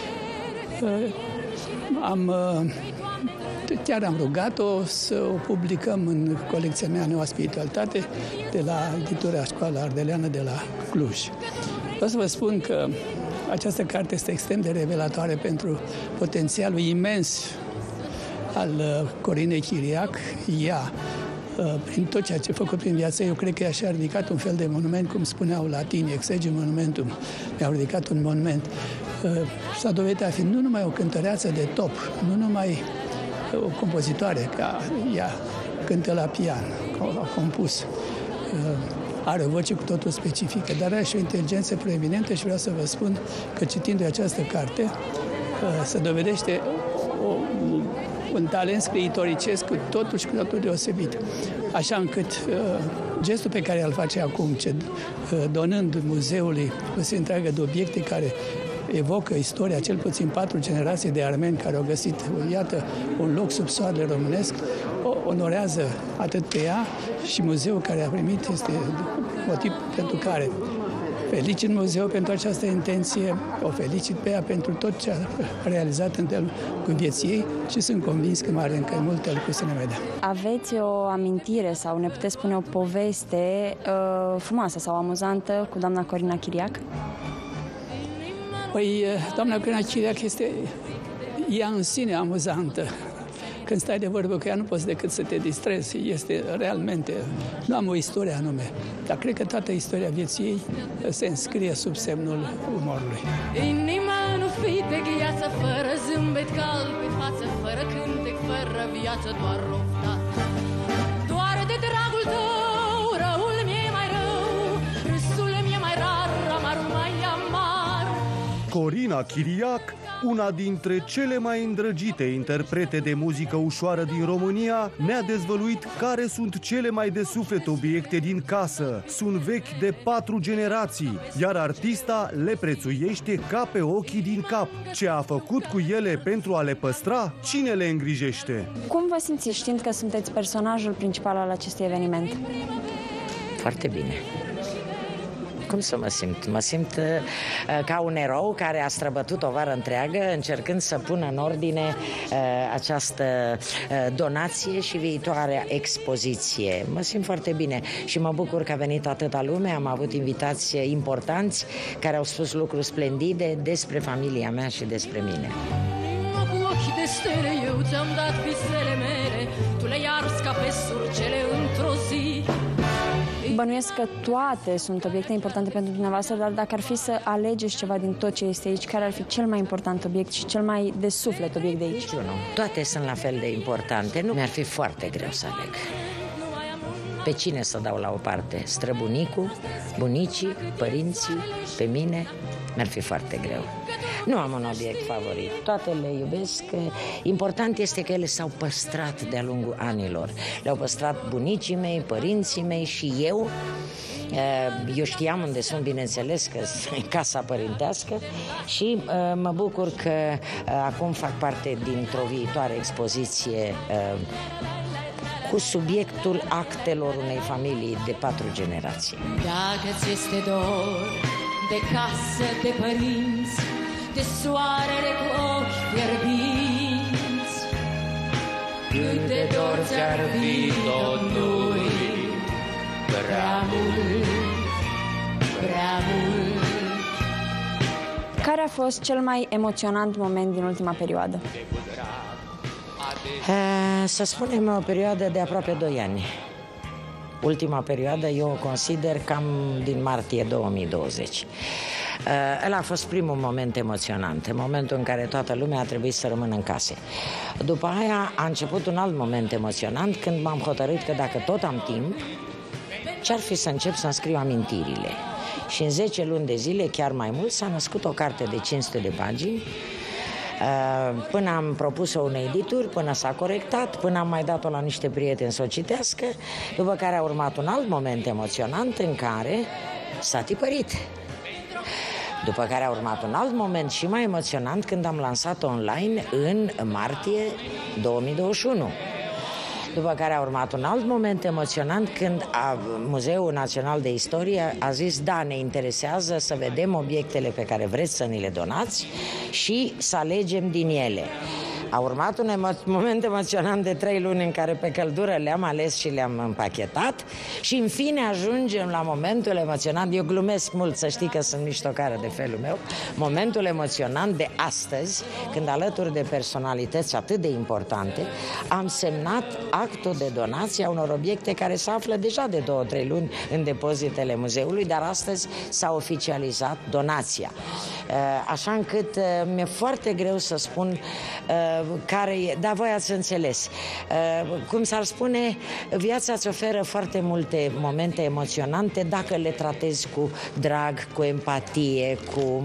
am... Chiar am rugat-o să o publicăm în colecția mea Noua Spiritualitate de la editura Școala Ardeleană de la Cluj. Vreau să vă spun că această carte este extrem de revelatoare pentru potențialul imens al Corinei Chiriac. Ea, prin tot ceea ce a făcut prin viață, eu cred că ea și-a ridicat un fel de monument, cum spuneau latinii, exegi monumentum, mi-au ridicat un monument. S-a dovedit a fi nu numai o cântăreață de top, nu numai o compozitoare, ca ea cântă la pian, a compus, are o voce cu totul specifică, dar are și o inteligență preeminentă și vreau să vă spun că citind această carte se dovedește o, un talent scriitoricesc cu totul și cu totul deosebit. Așa încât gestul pe care îl face acum, ce, donând muzeului o serie întreagă de obiecte care evocă istoria cel puțin patru generații de armeni care au găsit, iată, un loc sub soarele românesc, o onorează atât pe ea și muzeul care a primit este motiv pentru care felicit muzeul pentru această intenție, o felicit pe ea pentru tot ce a realizat în termen cu vieții ei și sunt convins că mai are încă multe lucruri să ne vedea. Aveți o amintire sau ne puteți spune o poveste uh, frumoasă sau amuzantă cu doamna Corina Chiriac? Păi, doamna Corina Chiriac este ea în sine amuzantă. Când stai de vorbă cu ea, nu poți decât să te distrezi. Este realmente... Nu am o istorie anume, dar cred că toată istoria vieții ei se înscrie sub semnul umorului. Inima nu fi de gheață, fără zâmbet cald pe față, fără cântec, fără viață, doar oftat. Doar de dragul tău, răul mi-e mai rău, râsul mi-e mai rar, amarul mai amar. Corina Chiriac, una dintre cele mai îndrăgite interprete de muzică ușoară din România, ne-a dezvăluit care sunt cele mai de suflet obiecte din casă. Sunt vechi de patru generații, iar artista le prețuiește ca pe ochii din cap. Ce a făcut cu ele pentru a le păstra, cine le îngrijește? Cum vă simțiți știind că sunteți personajul principal al acestui eveniment? Foarte bine. Cum să mă simt? Mă simt uh, ca un erou care a străbătut o vară întreagă încercând să pună în ordine uh, această uh, donație și viitoarea expoziție. Mă simt foarte bine și mă bucur că a venit atâta lume. Am avut invitați importanți care au spus lucruri splendide despre familia mea și despre mine. Cu ochii de stele eu ți-am dat visele mele, tu le-ai ars ca pe surcele într-o zi. Bănuiesc că toate sunt obiecte importante pentru dumneavoastră, dar dacă ar fi să alegeți ceva din tot ce este aici, care ar fi cel mai important obiect și cel mai de suflet obiect de aici? Niciunul. Toate sunt la fel de importante. Nu mi-ar fi foarte greu să aleg. Pe cine să dau la o parte? Străbunicul, bunicii, părinții, pe mine? Mi-ar fi foarte greu. Nu am un obiect favorit. Toate le iubesc. Important este că ele s-au păstrat de-a lungul anilor. Le-au păstrat bunicii mei, părinții mei și eu. Eu știam unde sunt, bineînțeles, că sunt casa părintească și mă bucur că acum fac parte dintr-o viitoare expoziție cu subiectul actelor unei familii de patru generații. Dacă ți este dor de casă, de părinți, de soarele cu ochi fierbinți, cât de dor ți-ar fi tot nu-i prea mult, prea mult. Care a fost cel mai emoționant moment din ultima perioadă? Să spunem o perioadă de aproape doi ani. Ultima perioadă eu o consider cam din martie două mii douăzeci. Ăla a fost primul moment emoționant, momentul în care toată lumea a trebuit să rămână în case. După aia a început un alt moment emoționant când m-am hotărât că dacă tot am timp, ce-ar fi să încep să-mi scriu amintirile. Și în zece luni de zile, chiar mai mult, s-a născut o carte de cinci sute de pagini, până am propus-o unei edituri, până s-a corectat, până am mai dat-o la niște prieteni să o citească, după care a urmat un alt moment emoționant în care s-a tipărit. După care a urmat un alt moment și mai emoționant când am lansat-o online în martie două mii douăzeci și unu. După care a urmat un alt moment emoționant când a, Muzeul Național de Istorie a zis: da, ne interesează să vedem obiectele pe care vreți să ni le donați și să alegem din ele. A urmat un emo- moment emoționant de trei luni în care pe căldură le-am ales și le-am împachetat și în fine ajungem la momentul emoționant. Eu glumesc mult, să știi că sunt miștocară de felul meu. Momentul emoționant de astăzi, când alături de personalități atât de importante am semnat actul de donație a unor obiecte care se află deja de două, trei luni în depozitele muzeului, dar astăzi s-a oficializat donația. Așa încât mi-e foarte greu să spun care e, dar voi ați înțeles. Cum s-ar spune, viața îți oferă foarte multe momente emoționante dacă le tratezi cu drag, cu empatie, cu,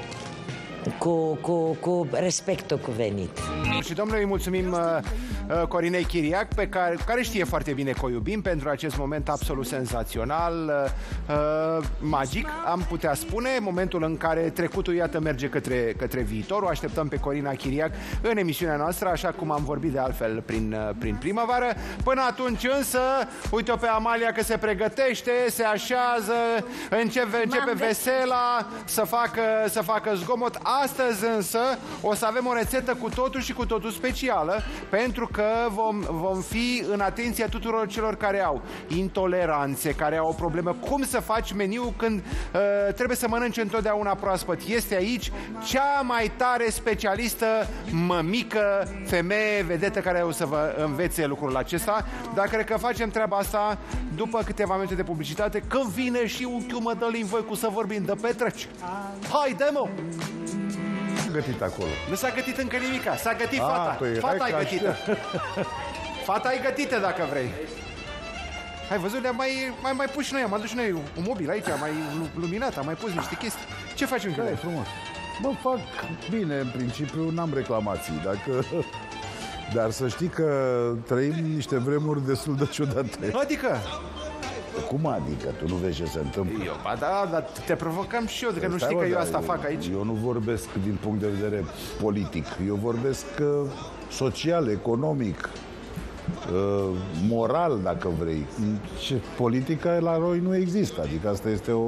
cu, cu, cu respectul cuvenit. Și domnule, îi mulțumim uh, Corinei Chiriac, pe care, care știe foarte bine că o iubim pentru acest moment absolut senzațional, uh, magic, am putea spune, momentul în care trecutul, iată, merge către, către viitor. O așteptăm pe Corina Chiriac în emisiunea noastră, așa cum am vorbit de altfel prin, prin primăvară. Până atunci însă, uite-o pe Amalia că se pregătește, se așează, începe, începe vesela să facă, să facă zgomot. Astăzi însă o să avem o rețetă cu totul și cu totul specială, pentru că vom, vom fi în atenția tuturor celor care au intoleranțe, care au o problemă. Cum să faci meniu când uh, trebuie să mănânci întotdeauna proaspăt? Este aici cea mai tare specialistă, mămică, femeie, vedetă, care o să vă învețe lucrul acesta. Dar cred că facem treaba asta după câteva minute de publicitate, când vine și unchiul Mădălin Voicu să vorbim de petreci. Haide, mă! Gătit acolo. Nu s-a gătit încă nimica, s-a gătit A, fata. păi, Fata e gătită. Fata e gătită, dacă vrei. Hai văzut, le-am mai, mai, mai pus și noi, am adus și noi un mobil aici, mai luminat, am mai pus niște chestii. Ce faci, încă? Da, e frumos. Bă, fac bine, în principiu n-am reclamații, dacă... Dar să știi că trăim niște vremuri destul de ciudate. Adică? Cum adică? Tu nu vezi ce se întâmplă? Eu, ba da, dar te provocam și eu, că nu știi că eu asta fac aici. Eu nu vorbesc din punct de vedere politic. Eu vorbesc uh, social, economic, uh, moral, dacă vrei. Ce, politica la noi nu există. Adică asta este o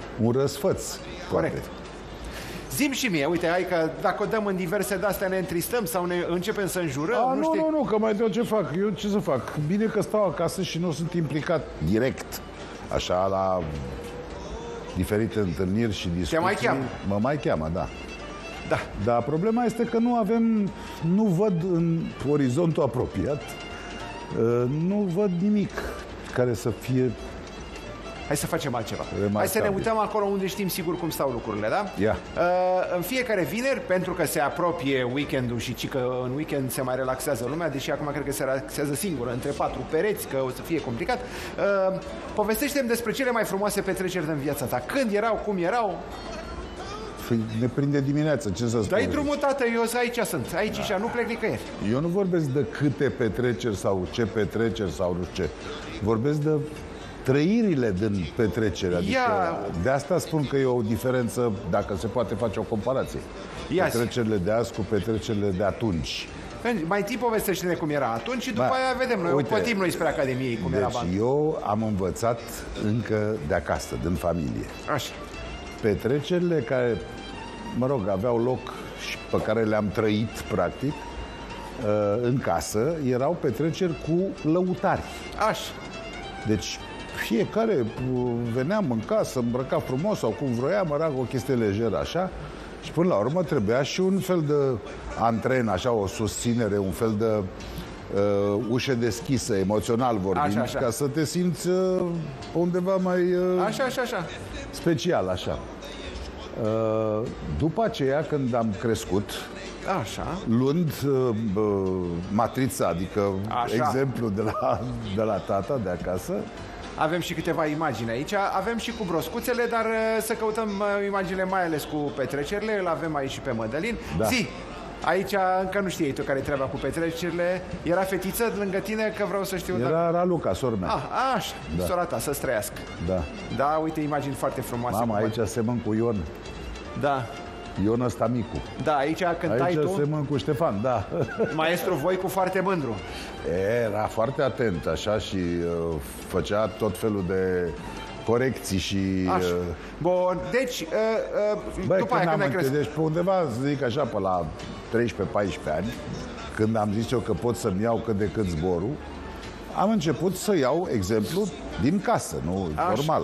un răsfăț. Corect. Poate. Zim și mie, uite, hai că dacă o dăm în diverse de-astea ne întristăm sau ne începem să înjurăm, A, nu, nu, știi... nu, nu, că mai dau ce fac. Eu ce să fac? Bine că stau acasă și nu sunt implicat direct, așa, la diferite întâlniri și discuții. Te mai cheamă? Mă mai cheamă, da. Da. Dar problema este că nu avem, nu văd în orizontul apropiat, nu văd nimic care să fie... Hai să facem altceva. Remarcabil. Hai să ne uităm acolo unde știm sigur cum stau lucrurile, da? Ia. Uh, în fiecare vineri, pentru că se apropie weekendul și ci că în weekend se mai relaxează lumea, deși acum cred că se relaxează singură, între patru pereți, că o să fie complicat, uh, povestește-mi despre cele mai frumoase petreceri din viața ta. Când erau, cum erau? Ne prinde dimineața, ce să spun? Dai drumul, tată, eu aici sunt, aici da. și nu plec nicăieri. Eu nu vorbesc de câte petreceri sau ce petreceri sau nu știu ce. Vorbesc de trăirile din petrecere. Adică Ia... de asta spun că e o diferență, dacă se poate face o comparație. Ia Petrecerile de azi cu petrecerile de atunci. Mai întâi povestește-ne cum era atunci și după ba, aia vedem noi, uite, pătim noi spre Academiei cum deci era bani. eu am învățat încă de acasă, din familie. Așa. Petrecerile care, mă rog, aveau loc și pe care le-am trăit, practic, în casă, erau petreceri cu lăutari. Așa. Deci fiecare veneam în casă, îmbrăca frumos sau cum vroiam, era o chestie lejeră așa și până la urmă trebuia și un fel de antren, așa, o susținere, un fel de uh, ușă deschisă, emoțional vorbind, așa, așa. ca să te simți uh, undeva mai uh, așa, așa, așa. special, așa. Uh, după aceea, când am crescut, așa. luând uh, matrița, adică așa. exemplu de la, de la tata, de acasă, avem și câteva imagini aici, avem și cu broscuțele, dar să căutăm imaginile mai ales cu petrecerile, îl avem aici și pe Mădălin. Da. Zi, aici încă nu știi tu care-i treaba cu petrecerile. Era fetiță lângă tine, că vreau să știu... Era dacă... Raluca, sora mea. Ah, așa, da. Sora ta, să-ți trăiască. Da. Da, uite, imagini foarte frumoase. Mama, aici mă... semăn cu Ion. Da. Ion ăsta micu. Da, aici cântai aici tu. Aici semăn cu Ștefan, da. Maestru Voicu foarte mândru. Era foarte atent, așa, și uh, făcea tot felul de corecții și... Așa. Uh... Bun, deci, uh, uh, Băi, după aia când ai crescut... Deci, pe undeva, să zic așa, pe la treisprezece paisprezece ani, când am zis eu că pot să-mi iau cât de cât zborul, am început să iau exemplu din casă, nu? Așa. Normal.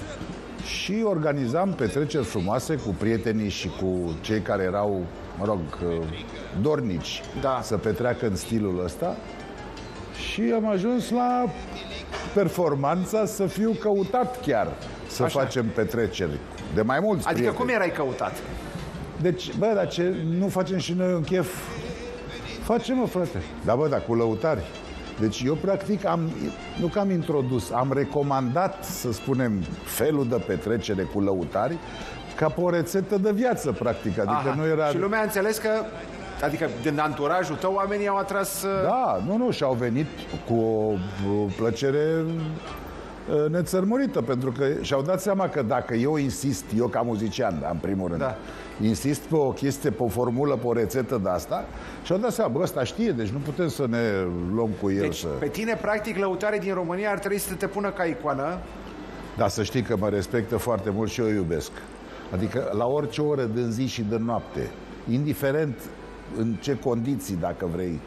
Și organizam petreceri frumoase cu prietenii și cu cei care erau, mă rog, dornici, da, să petreacă în stilul ăsta. Și am ajuns la performanța să fiu căutat chiar să Așa. facem petreceri de mai mulți Adică prieteni. Cum erai căutat? Deci, bă, dar ce nu facem și noi un chef? Facem, mă, frate. Da, bă, dar cu lăutari. Deci eu, practic, am, nu că am introdus, am recomandat, să spunem, felul de petrecere cu lăutari ca pe o rețetă de viață, practic. Adică Aha. nu era... Și lumea a înțeles că, adică din anturajul tău, oamenii au atras... Da, nu, nu, și-au venit cu o plăcere nețărmurită, pentru că și-au dat seama că dacă eu insist, eu ca muzician, da, în primul rând, da, insist pe o chestie, pe o formulă, pe o rețetă de asta, și-au dat seama, bă, ăsta știe, deci nu putem să ne luăm cu el. Deci, să... pe tine, practic, lăutarii din România ar trebui să te pună ca icoană. Da, să știi că mă respectă foarte mult și eu iubesc. Adică la orice oră din zi și din noapte, indiferent în ce condiții, dacă vrei,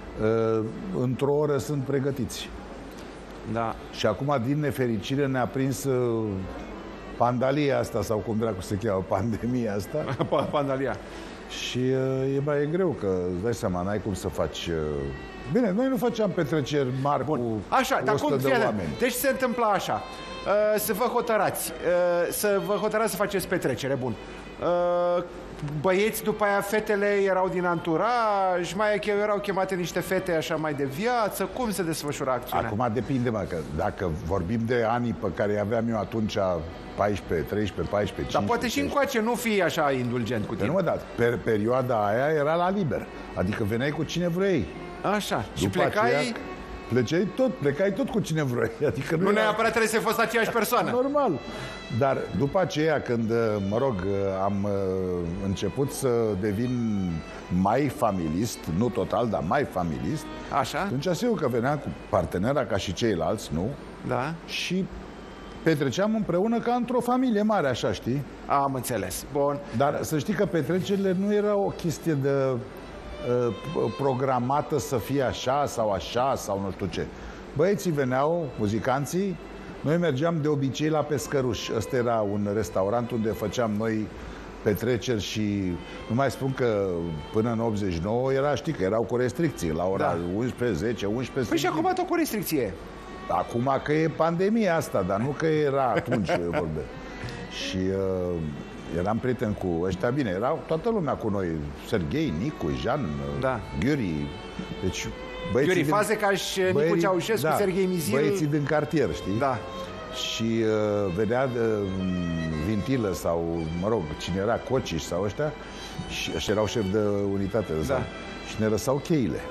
într-o oră sunt pregătiți. Da. Și acum, din nefericire, ne-a prins uh, pandalia asta, sau cum dracu se cheamă, pandemia asta. Pandalia. Și uh, e mai greu, că îți dai seama, n-ai cum să faci... Uh... Bine, noi nu făceam petreceri mari Bun. cu așa, dar cum, de oameni. Deci se întâmpla așa, uh, să vă hotărați, uh, să vă hotărați să faceți petrecere, bun. Uh, Băieți, după aia fetele erau din anturaj, mai erau chemate niște fete așa mai de viață. Cum se desfășura acțiunea? Acum depinde, mă, că dacă vorbim de anii pe care aveam eu atunci, paisprezece, treisprezece, paisprezece, dar poate și încoace nu fi așa indulgent cu tine. Nu, mă, dar per perioada aia era la liber. Adică veneai cu cine vrei. Așa, după și plecai... Aceea, pleceai tot, plecai tot cu cine vrei. Adică nu, nu era... neapărat trebuie să fost aceeași persoană. Normal. Dar după aceea, când, mă rog, am început să devin mai familist, nu total, dar mai familist, așa, atunci sigur că veneam cu partenera ca și ceilalți, nu? Da. Și petreceam împreună ca într-o familie mare, așa, știi? Am înțeles. Bun. Dar să știi că petrecerile nu era o chestie de uh, programată să fie așa sau așa sau nu știu ce. Băieții veneau, muzicanții, noi mergeam de obicei la Pescăruș. Ăsta era un restaurant unde făceam noi petreceri și nu mai spun că până în optzeci și nouă era, știi că erau cu restricții la ora da. unsprezece, zece, unsprezece. Păi și acum tot cu restricție. Acum că e pandemia asta, dar nu că era atunci vorbe. Și uh, eram prieten cu ăștia, bine, erau toată lumea cu noi, Serghei, Nicu, Jean, da. Ghiuri, deci băieții Ghiuri din, Fazecaș, Nicu Ceaușescu, da, Serghei Mizil. Băieții din cartier, știi? Da. Și uh, vedea uh, Vintilă sau, mă rog, cine era, Cociș sau ăștia, și ăștia erau șef de unitate, da. Și ne lăsau cheile.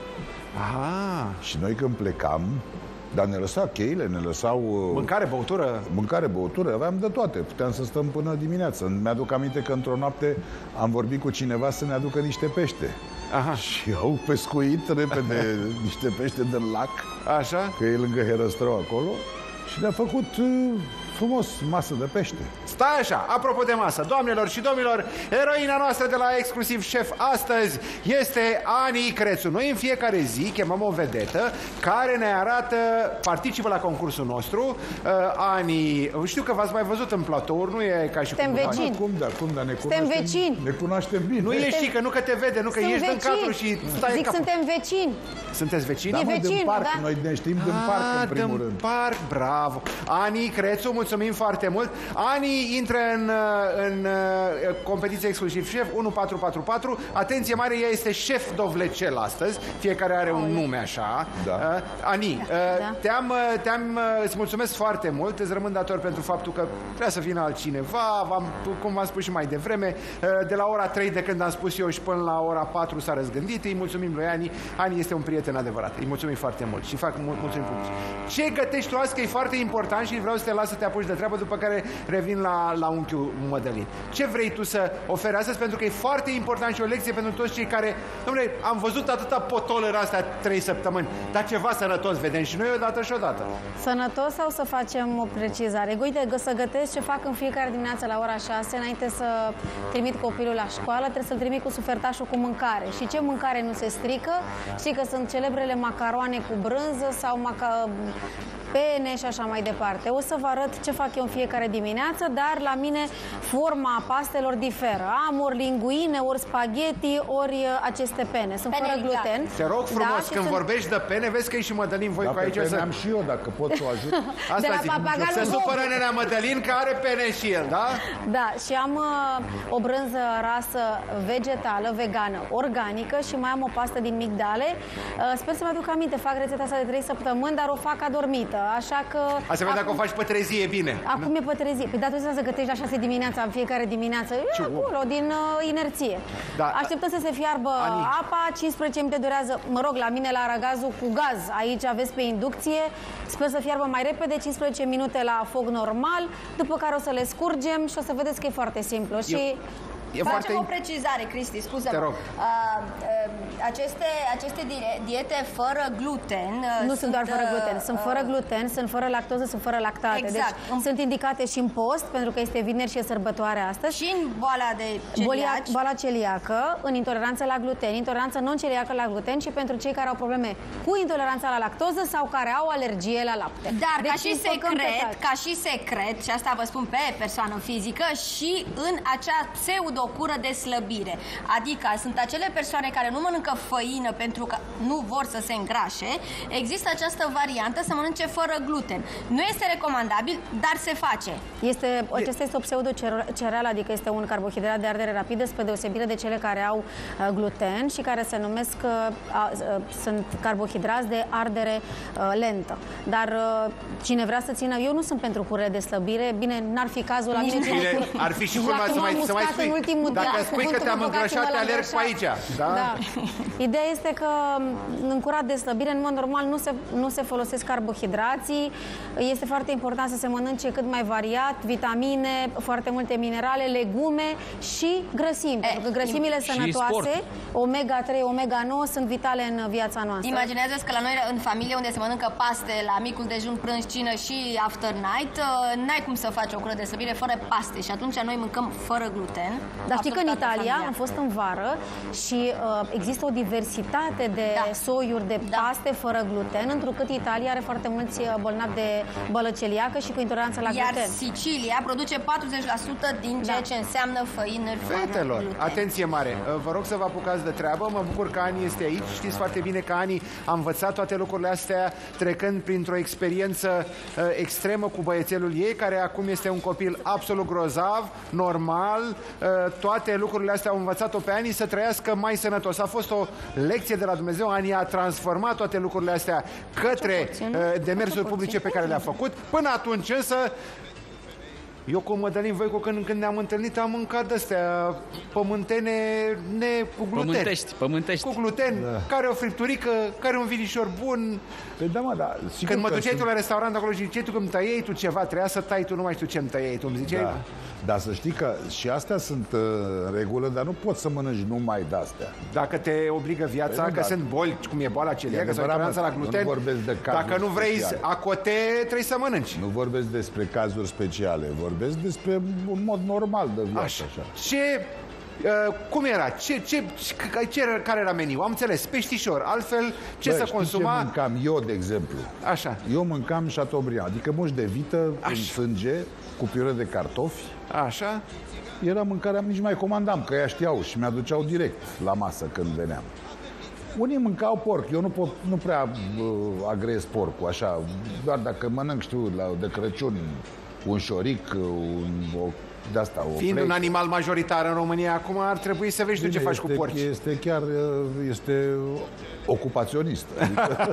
Aha. Și noi când plecam, dar ne lăsau cheile, ne lăsau... Uh, mâncare, băutură? Mâncare, băutură, aveam de toate. Puteam să stăm până dimineață. Mi-aduc aminte că într-o noapte am vorbit cu cineva să ne aducă niște pește. Aha. Și au pescuit repede niște pește din lac. Așa? Că e lângă Herăstrău acolo. Și ne-a făcut uh, frumos masă de pește. Stai așa, apropo de masă, doamnelor și domnilor, eroina noastră de la Exclusiv Șef astăzi este Ani Crețu. Noi în fiecare zi chemăm o vedetă care ne arată, participă la concursul nostru. uh, Ani, știu că v-ați mai văzut în platouri, nu e ca și Suntem cum... vecini. Cum da, cum da, ne Suntem cunoaștem, vecini. ne cunoaștem bine. Nu ești și că nu că te vede, nu că Sunt ești vecini. în cadru și stai Zic, în cap. suntem vecini. Sunteți vecini? Da, E mă, vecin, din parc, da? noi ne știm din parc în primul din rând. parc, bravo. Ani Crețu, mulțumim foarte mult. Ani intră în, în competiție Exclusiv Șef unu patru patru patru. Atenție mare, ea este șef dovlecel astăzi. Fiecare are un nume așa. Da. Uh, Ani, uh, Da. te-am, te-am, îți mulțumesc foarte mult. Îți rămân dator pentru faptul că trebuie să vină altcineva. V-am, cum v-am spus și mai devreme, uh, de la ora trei de când am spus eu și până la ora patru s-a răzgândit. Îi mulțumim lui Ani. Ani este un prieten adevărat. Îi mulțumim foarte mult și fac mul mulțumim public. Ce gătești tu azi, că e foarte important și vreau să te las să te apuci de treabă, după care revin la, la unchiul Mădălin. Ce vrei tu să oferi astăzi? Pentru că e foarte important și o lecție pentru toți cei care... Dom'le, am văzut atâta potole în astea trei săptămâni, dar ceva sănătos vedem și noi odată și odată. Sănătos sau să facem o precizare? Uite, să gătesc ce fac în fiecare dimineață la ora șase, înainte să trimit copilul la școală, trebuie să-l trimit cu sufertașul cu mâncare. Și ce mâncare nu se strică? Știi că sunt celebrele macaroane cu brânză sau maca... pene și așa mai departe. O să vă arăt ce fac eu în fiecare dimineață, dar la mine forma pastelor diferă. Am ori linguine, ori spaghetti, ori aceste pene. Sunt pene fără gluten. Te rog frumos, da, când sunt... vorbești de pene, vezi că e și Mădălin voi Da, cu aici. pe Să... am și eu, dacă pot să o ajut. Asta De la zic. papagalul Se Bob. supără nenea Mădălin că are pene și el, da? Da, și am uh, o brânză rasă vegetală, vegană, organică și mai am o pastă din migdale. Uh, sper să mă aduc aminte, fac rețeta asta de trei săptămâni, dar o fac adormită, așa că... Asta vede dacă o faci pe trezie, bine. Acum e pe trezie. Păi da, tu să gătești la șase dimineața, în fiecare dimineață. E acolo, din uh, inerție. Da. Așteptăm să se fiarbă Ani. apa, cincisprezece minute durează, mă rog, la mine la aragazul cu gaz. Aici aveți pe inducție. Sper să fiarbă mai repede, cincisprezece minute la foc normal, după care o să le scurgem și o să vedeți că e foarte simplu. Eu... Și... E Facem foarte... o precizare, Cristi, scuză-mă. Te rog. Uh, uh, aceste, aceste diete fără gluten... Uh, nu sunt doar fără gluten, uh, sunt fără gluten, sunt fără lactoză, sunt fără lactate. Exact. Deci sunt indicate și în post, pentru că este vineri și e sărbătoare astăzi. Și în boala de celiaci. Boala celiacă, în intoleranță la gluten, intoleranță non-celiacă la gluten și pentru cei care au probleme cu intoleranța la lactoză sau care au alergie la lapte. Dar deci ca și secret, ca și secret, și asta vă spun pe persoană fizică, și în acea pseudocură de slăbire. Adică sunt acele persoane care nu mănâncă făină pentru că nu vor să se îngrașe. Există această variantă să mănânce fără gluten. Nu este recomandabil, dar se face. Este, acesta este o pseudo-cereală, adică este un carbohidrat de ardere rapidă, spre deosebire de cele care au uh, gluten și care se numesc, uh, uh, sunt carbohidrați de ardere uh, lentă. Dar uh, cine vrea să țină, eu nu sunt pentru curele de slăbire, bine, n-ar fi cazul la mine. Bine, ar fi și culmea să mai, să mai spui. ultimul Dacă timp, spui că te-am îngrășat, te alerg pe aici. Da? Da. Ideea este că în curat de slăbire, în mod normal, nu se, nu se folosesc carbohidrații. Este foarte important să se mănânce cât mai variat, vitamine, foarte multe minerale, legume și grăsimi. E, pentru că grăsimile sănătoase, omega trei, omega nouă, sunt vitale în viața noastră. Imaginează-ți că la noi, în familie, unde se mănâncă paste la micul dejun, prânz, cină și after night, n-ai cum să faci o cură de slăbire fără paste și atunci noi mâncăm fără gluten. Dar știi că în Italia am fost în vară și uh, există o diversitate de da. soiuri de paste da. fără gluten, întrucât Italia are foarte mulți bolnavi de boală celiacă și cu intoleranță la Iar gluten. Iar Sicilia produce patruzeci la sută din ceea da. ce înseamnă făină fără Fetelor, gluten. atenție mare, vă rog să vă apucați de treabă. Mă bucur că Ani este aici. Știți foarte bine că Ani a învățat toate lucrurile astea trecând printr-o experiență uh, extremă cu băiețelul ei, care acum este un copil absolut grozav, normal. Uh, toate lucrurile astea au învățat-o pe Ani să trăiască mai sănătos. A fost o lecție de la Dumnezeu. Ani a transformat toate lucrurile astea către uh, demersuri publice pe care le-a făcut. Până atunci însă eu cu Mădălin Voicu, când, când ne-am întâlnit, am mâncat de-astea pământene ne, cu gluten. Pământești, pământești. Cu gluten, da. care o fripturică, care un vinișor bun. Păi da, mă, da. Când mă duceai tu la restaurant acolo și ziceai tu că îmi tăiei tu ceva, trebuia să tai tu, nu mai știu ce îmi tăiei tu, îmi ziceai... Da. Dar să știi că și astea sunt uh, regulă, dar nu poți să mănânci numai de-astea. Dacă te obligă viața, păi, că da. sunt boli, cum e boala celiacă sau intoleranța la gluten, nu de dacă nu vrei speciale. acote, trebuie să mănânci. Nu vorbesc despre cazuri speciale, vorbesc despre un mod normal de viață. Așa. Așa. Ce... Uh, cum era? Ce, ce, ce, care era meniul? Am înțeles, peștișor. Altfel, ce Băi, să consuma? Ce mâncam eu, de exemplu? Așa. Eu mâncam Chateaubriand, adică mușchi de vită Așa. în sânge, cu piure de cartofi. Așa. Era mâncarea, nici mai comandam, că ea știau și mi-aduceau direct la masă când veneam. Unii mâncau porc, eu nu, pot, nu prea uh, agrez porcul, așa, doar dacă mănânc, știu, la, de Crăciun, un șoric, un, o de asta, o Fiind plec. un animal majoritar în România, acum ar trebui să vezi tu ce faci este, cu porci. Este chiar este ocupaționist. Adică...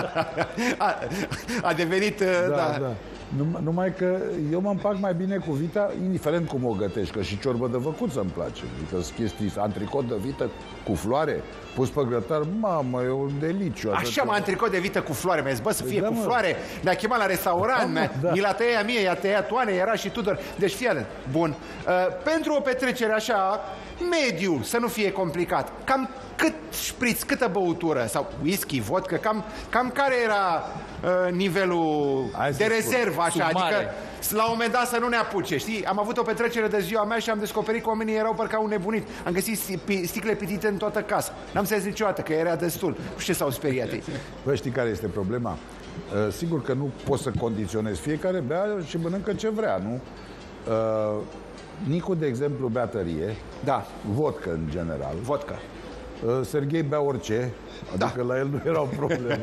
a, a devenit, da, da. da. Num, numai că eu mă împac mai bine cu vita, indiferent cum o gătești, că și ciorbă de văcuță îmi place. Adică sunt chestii, antricot de vită cu floare, pus pe grătar, mamă, e un deliciu. Așa, mă, antricot de vită cu floare, mi-a zis, bă, să fie da, cu mă. floare, ne-a chemat la restaurant, da, da. mi l-a tăiat mie, i-a tăiat Toane, era și Tudor. Deci, fie bun. Uh, pentru o petrecere așa, mediu, să nu fie complicat, cam cât șpriț, câtă băutură, sau whisky, vodka, cam, cam care era uh, nivelul Hai de rezervă, așa, Sub mare. adică la un moment dat să nu ne apuce, știi? Am avut o petrecere de ziua mea și am descoperit că oamenii erau parcă un nebunit. Am găsit sticle pitite în toată casa. N-am înțeles niciodată că era destul. Nu știu ce s-au speriat ei. Bă, știi care este problema? Uh, sigur că nu poți să condiționezi. Fiecare bea și mănâncă ce vrea, nu? Uh, Nicu, de exemplu, bea tărie. Da. Vodka, în general. Vodka. Uh, Serghei bea orice. Adică da. la el nu era o problemă.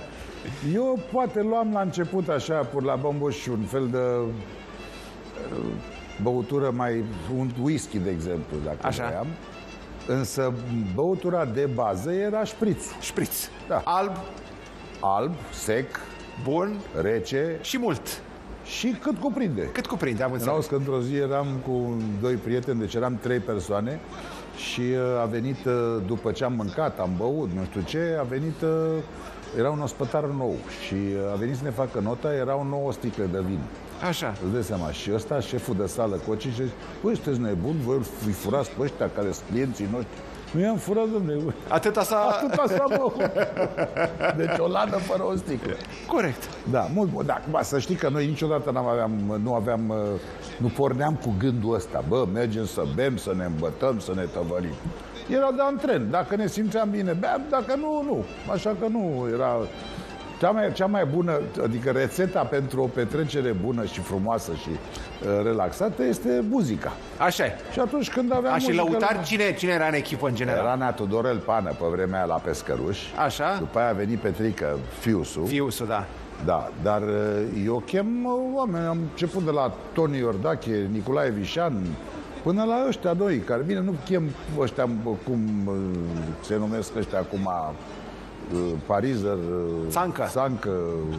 Eu poate luam la început așa, pur la bambuș, un fel de uh, băutură mai... un whisky, de exemplu, dacă așa. vreau. Însă băutura de bază era șprițul. Șpriț. Da. Alb. Alb, sec, bun, rece și mult. Și cât cuprinde. Cât cuprinde, am înțeles. Că într-o zi eram cu doi prieteni, deci eram trei persoane și a venit, după ce am mâncat, am băut, nu știu ce, a venit, era un ospătar nou și a venit să ne facă nota, erau nouă sticle de vin. Așa. Îți dai seama. Și ăsta, șeful de sală, Coci, și zice, băi, sunteți nebuni, voi îi furați pe ăștia care sunt clienții noștri. Nu i-am furat, domnule. Atâta s-a... Atâta s-a băut. Deci o ladă fără o sticlă. Corect. Da, mult bun. Da, ba, să știi că noi niciodată n-am aveam, nu aveam, nu porneam cu gândul ăsta. Bă, mergem să bem, să ne îmbătăm, să ne tăvălim. Era de antren. Dacă ne simțeam bine, beam, dacă nu, nu. Așa că nu era... Cea mai, cea mai bună, adică rețeta pentru o petrecere bună și frumoasă și uh, relaxată este muzica. Așa e. Și atunci când aveam A, și lăutar, la... cine, cine era în echipă în general? Era Nea Tudorel Pană pe vremea aia la Pescăruș. Așa. După aia a venit Petrică Fiusu. Fiusu, da. Da, dar eu chem oameni, am început de la Toni Iordache, Nicolae Vișan, până la ăștia doi, care, bine, nu chem ăștia, cum se numesc ăștia acum, parizer, țancă. țancă.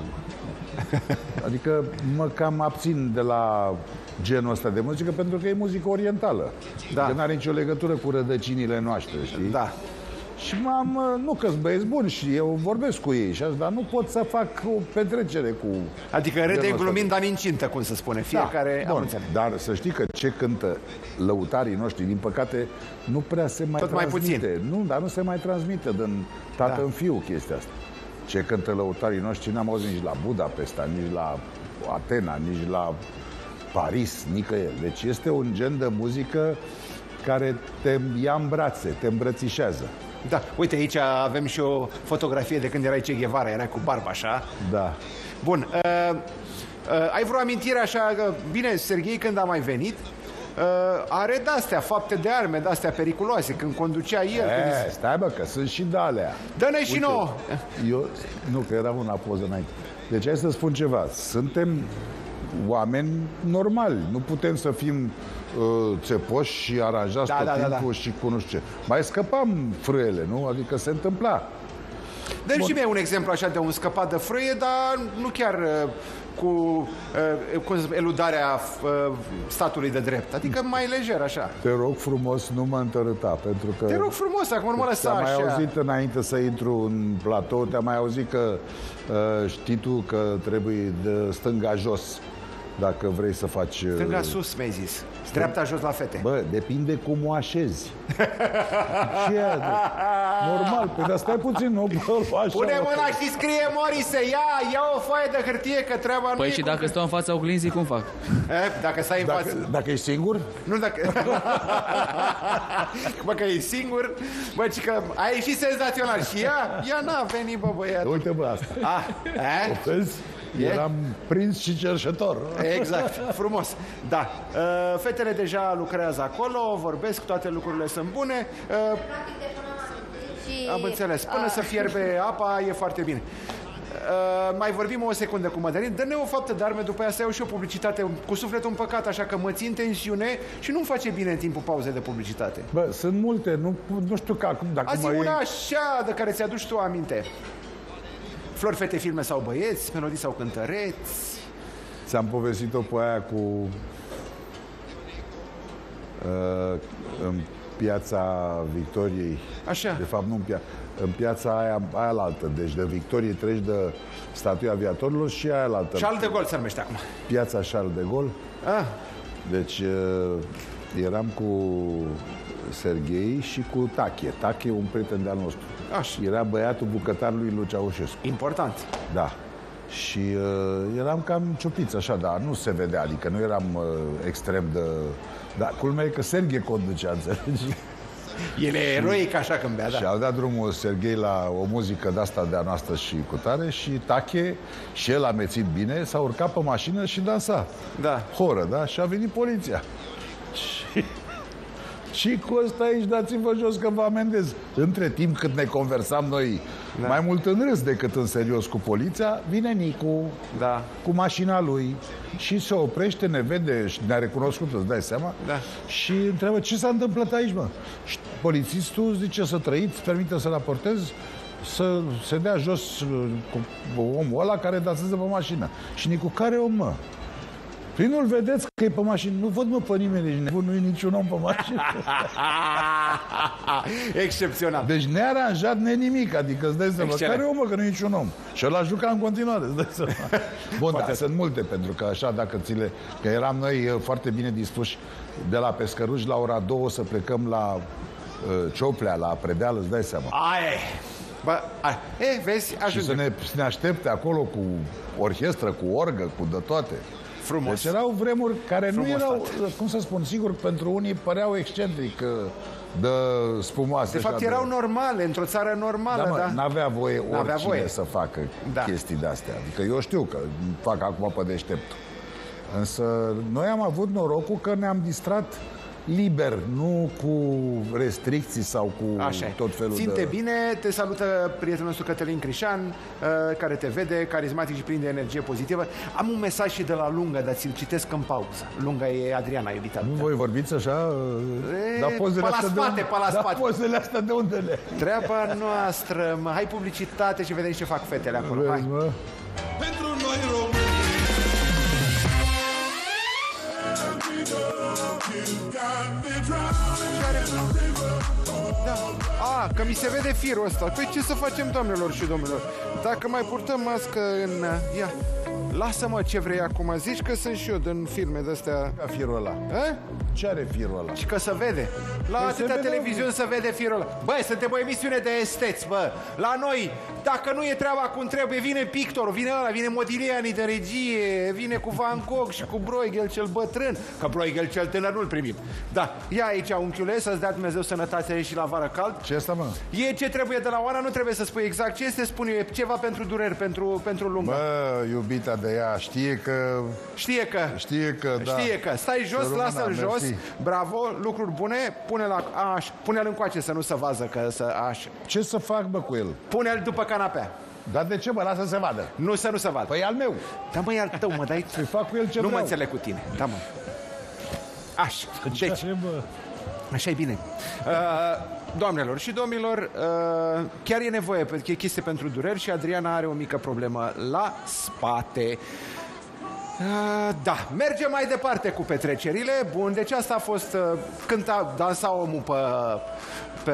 Adică mă cam abțin de la genul ăsta de muzică pentru că e muzică orientală. Da. Că n-are nicio legătură cu rădăcinile noastre, știi? Da. Și m-am, nu că-s băieți buni și eu vorbesc cu ei și așa, dar nu pot să fac o petrecere cu... Adică râde glumind, dar incintă, cum se spune. Fiecare... Da, bun, dar să știi că ce cântă lăutarii noștri, din păcate, nu prea se mai Tot transmite. mai puțin. Nu, dar nu se mai transmite din tată Da. în fiu chestia asta. Ce cântă lăutarii noștri n-am auzit nici la Budapesta, nici la Atena, nici la Paris, nicăieri. Deci este un gen de muzică care te ia în brațe, te îmbrățișează. Da, uite, aici avem și o fotografie de când erai Che Guevara, era cu barba așa. Da. Bun, uh, uh, ai vreo amintire așa, că, bine, Serghei când a mai venit, uh, are de-astea, fapte de arme, de-astea periculoase, când conducea el. E, când... stai bă, că sunt și de alea. Dă-ne și nouă! Eu, nu, că era una poză înainte. Deci hai să spun ceva. Suntem oameni normali. Nu putem să fim uh, țepoși și aranjați Da, tot da, da, timpul da. și cu nu știu ce. Mai scăpam frâiele, nu? Adică se întâmpla. Dă-mi Bun. și mie un exemplu așa de un scăpat de frâie, dar nu chiar uh, cu uh, cum se spune, eludarea uh, statului de drept. Adică mai lejer, așa. Te rog frumos, nu mă întărâta, pentru că... Te rog frumos, acum nu mă lăsa Te-am mai așa. auzit înainte să intru în platou, te-am mai auzit că uh, știi tu că trebuie de stânga jos dacă vrei să faci... uh, Stânga sus, mi-ai zis. Dreapta jos la fete. Bă, depinde cum o așezi. Ce e? Normal, păi dar stai puțin, nu bă, așa. Pune mâna și scrie, Morise, ia, ia o foaie de hârtie, că treaba nu Păi e și cum- dacă stau în fața oglinzii, cum fac? E, dacă stai în Dacă, față... dacă ești singur? Nu dacă... Bă, că e singur. Bă, ci că a ieșit senzațional. Și ea, ea n-a venit, bă, băiat. Uite, bă, asta. Ah, e? Vezi? E? Eram prins și cerșetor. Exact, frumos. Da, uh, fetele deja lucrează acolo, vorbesc, toate lucrurile sunt bune. Uh, Și, am înțeles. Până să fierbe apa, e foarte bine. Uh, mai vorbim o secundă cu Mădălin. Dă-ne o faptă de arme, după aia să iau și o publicitate cu sufletul împăcat, așa că mă țin tensiune și nu-mi face bine în timpul pauzei de publicitate. Bă, sunt multe, nu, nu știu că acum, dacă Azi mă una iei... așa de care ți-aduci tu aminte. Flori, fete, filme sau băieți, melodii sau cântăreți. Ți-am povestit-o pe aia cu... Uh, în piața Victoriei. Așa. De fapt, nu în piața... În piața aia, aia la altă. Deci de Victorie treci de Statuia Aviatorilor și aia la altă. Charles de Gaulle se numește acum. Piața Charles de Gaulle. Ah. Deci uh, eram cu Serghei și cu Tache. Tache e un prieten de-al nostru. Așa. Era băiatul bucătarului lui Ceaușescu. Important. Da. Și uh, eram cam ciupiți așa, dar nu se vedea, adică nu eram uh, extrem de... Dar culmea e că Serghei conducea, înțelegi? El e eroic așa când bea, da. Și au dat drumul Serghei la o muzică de-asta de-a noastră și cu tare și Tache, și el a mețit bine, s-a urcat pe mașină și dansa. Da. Horă, da? Și a venit poliția. Și... Și cu ăsta aici dați-vă jos că vă amendez. Între timp cât ne conversam noi, da, mai mult în râs decât în serios cu poliția, vine Nicu, da, cu mașina lui și se oprește, ne vede și ne-a recunoscut, îți dai seama, da, și întreabă ce s-a întâmplat aici, mă. Și polițistul zice să trăiți, permite să raportez, să se dea jos cu omul ăla care dansează pe mașină. Și Nicu, care om, mă? Păi nu-l vedeți că e pe mașină? Nu văd, mă, pe nimeni, deci nu e niciun om pe mașină. Excepțional. Deci nearanjat, ne nimic, adică îți dai seama, care om, mă, că nu e niciun om. Și ăla juca în continuare, îți dai seama. Bun, dar sunt multe, pentru că așa, dacă ți le... Că eram noi foarte bine dispuși de la Pescăruș la ora două să plecăm la uh, Cioplea, la Predeal, îți dai seama. Aia e. Bă, a, e, vezi, ajunge. Și să ne, să ne aștepte acolo cu orchestră, cu orgă, cu de toate. Frumos. Deci erau vremuri care Frumos, nu erau, tată. cum să spun, sigur, pentru unii păreau excentric, de spumoase. De fapt, erau normale, într-o țară normală, da? Mă, da? n-avea voie N-avea oricine voie. să facă Da. chestii de-astea. Adică eu știu că fac acum pe deștept. Însă noi am avut norocul că ne-am distrat liber, nu cu restricții sau cu Așa. tot felul Ținte de... bine, te salută prietenul nostru Cătălin Crișan, uh, care te vede, carismatic și plin de energie pozitivă. Am un mesaj și de la Lunga, dar ți-l citesc în pauză. Lunga e Adriana, iubita. Nu voi vorbiți așa? E, Dar pozele pe la astea de spate, unde? pe la Dar spate. pozele astea de unde le? Treaba noastră, mă, hai publicitate și vedem ce fac fetele acolo. Vezi, Hai. mă? Pentru noi români. Da. A, că mi se vede firul ăsta. Păi ce să facem, doamnelor și domnilor? Dacă mai purtăm mască în... Ia, lasă-mă ce vrei acum. Zici că sunt și eu din filme de-astea. Firul ăla. A? Ce are firul ăla? Și că se vede. La Păi atâtea se vede, televiziuni se vede firul ăla. Băi, suntem o emisiune de esteți, bă. La noi, dacă nu e treaba cum trebuie, vine pictorul, vine ăla, vine Modigliani de regie, vine cu Van Gogh și cu Bruegel cel bătrân. Că Bruegel cel tânăr nu-l primim. Da, ia aici, unchiule, să-ți dea Dumnezeu sănătate și la vară cald. Ce asta, mă? E ce trebuie de la Oana, nu trebuie să spui exact ce este, spune eu, ceva pentru dureri, pentru, pentru lungă. Bă, iubita de ea, știe că... Știe că... Știe că, da. Știe că. Stai jos, Româna, lasă-l mersi. jos. Bravo, lucruri bune. Pune-l aș, pune-l încoace să nu se vază că să aș. Ce să fac, bă, cu el? Pune-l după canapea. Dar de ce, mă? Lasă să se vadă. Nu să nu se vadă. Păi al meu. Da, mă, e al tău, mă, dai. Să-i fac cu el ce Nu vreau. mă înțeleg cu tine. Da, mă. Așa. Deci, așa e bine. Uh, doamnelor și domnilor, uh, chiar e nevoie, pentru că e chestie pentru dureri și Adriana are o mică problemă la spate. Uh, da, mergem mai departe cu petrecerile. Bun, deci asta a fost uh, când a dansa omul pe, pe,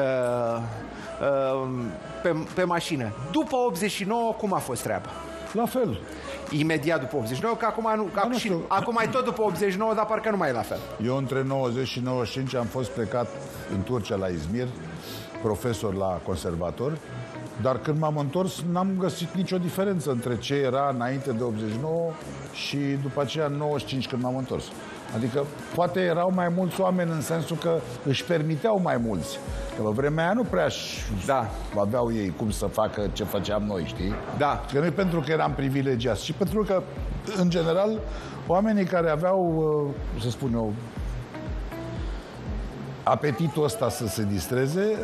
uh, pe, pe mașină. După optzeci și nouă, cum a fost treaba? La fel. Imediat după optzeci și nouă, că acum, nu, acum, nu și, știu. acum e tot după optzeci și nouă, dar parcă nu mai e la fel. Eu între nouăzeci și nouăzeci și cinci am fost plecat în Turcia la Izmir, profesor la conservator, dar când m-am întors n-am găsit nicio diferență între ce era înainte de optzeci și nouă și după aceea în nouăzeci și cinci când m-am întors. Adică poate erau mai mulți oameni în sensul că își permiteau mai mulți. Că pe vremea aia nu prea da. aveau ei cum să facă ce făceam noi, știi? Da. Că nu e pentru că eram privilegiați, ci pentru că, în general, oamenii care aveau, să spun eu, apetitul ăsta să se distreze,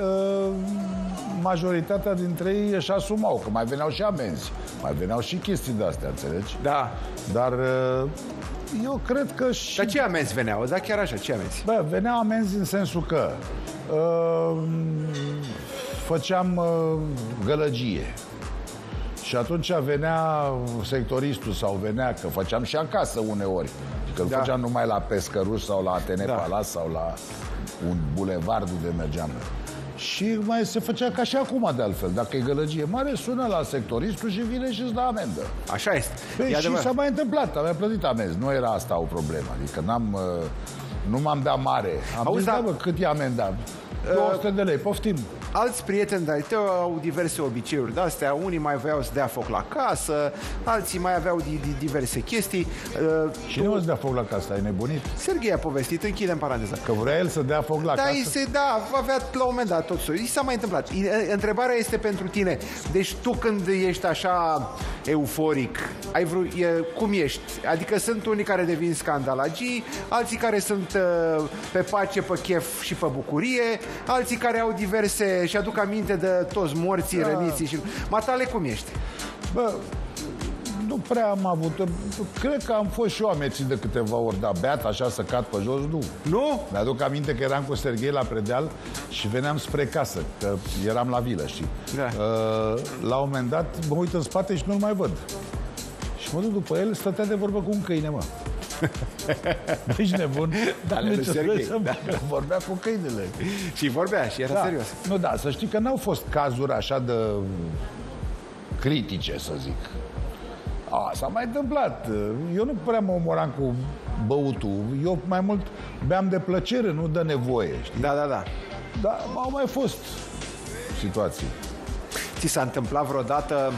majoritatea dintre ei își asumau, că mai veneau și amenzi, mai veneau și chestii de-astea, înțelegi? Da. Dar eu cred că și... Dar ce amenzi veneau? Da, chiar așa, ce amenzi? Bă, veneau amenzi în sensul că uh, făceam uh, gălăgie. Și atunci venea sectoristul sau venea, că făceam și acasă uneori. Că da. făceam numai la Pescăruș sau la Atene da. Palace sau la un bulevard unde mergeam. Și mai se făcea ca și acum, de altfel. Dacă e gălăgie mare, sună la sectoristul și vine și îți dă amendă. Așa este. Păi și s-a mai întâmplat, am mai plătit amenzi. Nu era asta o problemă. Adică n-am, nu m-am dat mare. Am Auzi, zis, da, da, bă, cât e amenda? două sute de lei, poftim. Alți prieteni de-ai tău au diverse obiceiuri de-astea. Unii mai voiau să dea foc la casă, alții mai aveau diverse chestii. Și nu îți dea foc la casă, ai nebunit? Serghei a povestit, închidem paranteza. Că vrea el să dea foc la da, casă? Se, da, avea la un moment dat tot soiul. I s-a mai întâmplat. Întrebarea este pentru tine. Deci tu când ești așa euforic, ai vrut, e, cum ești? Adică sunt unii care devin scandalagii, alții care sunt uh, pe pace, pe chef și pe bucurie, alții care au diverse și aduc aminte de toți morții, da. Răniții și... Matale, cum ești? Bă, nu prea am avut... Cred că am fost și eu amețit de câteva ori, dar beat așa să cad pe jos, nu. Nu? Mi-aduc aminte că eram cu Serghei la Predeal și veneam spre casă, că eram la vilă, știi? Da. Uh, la un moment dat mă uit în spate și nu-l mai văd. Și mă duc după el, stătea de vorbă cu un câine, mă. Ești nebun? Da, le Serghei. Da. Vorbea cu câinele. Și vorbea și era da. serios. Nu, da, să știi că n-au fost cazuri așa de critice, să zic. A, s-a mai întâmplat. Eu nu prea mă omoram cu băutul. Eu mai mult beam de plăcere, nu de nevoie, știi? Da, da, da. Dar au mai fost situații. Ți s-a întâmplat vreodată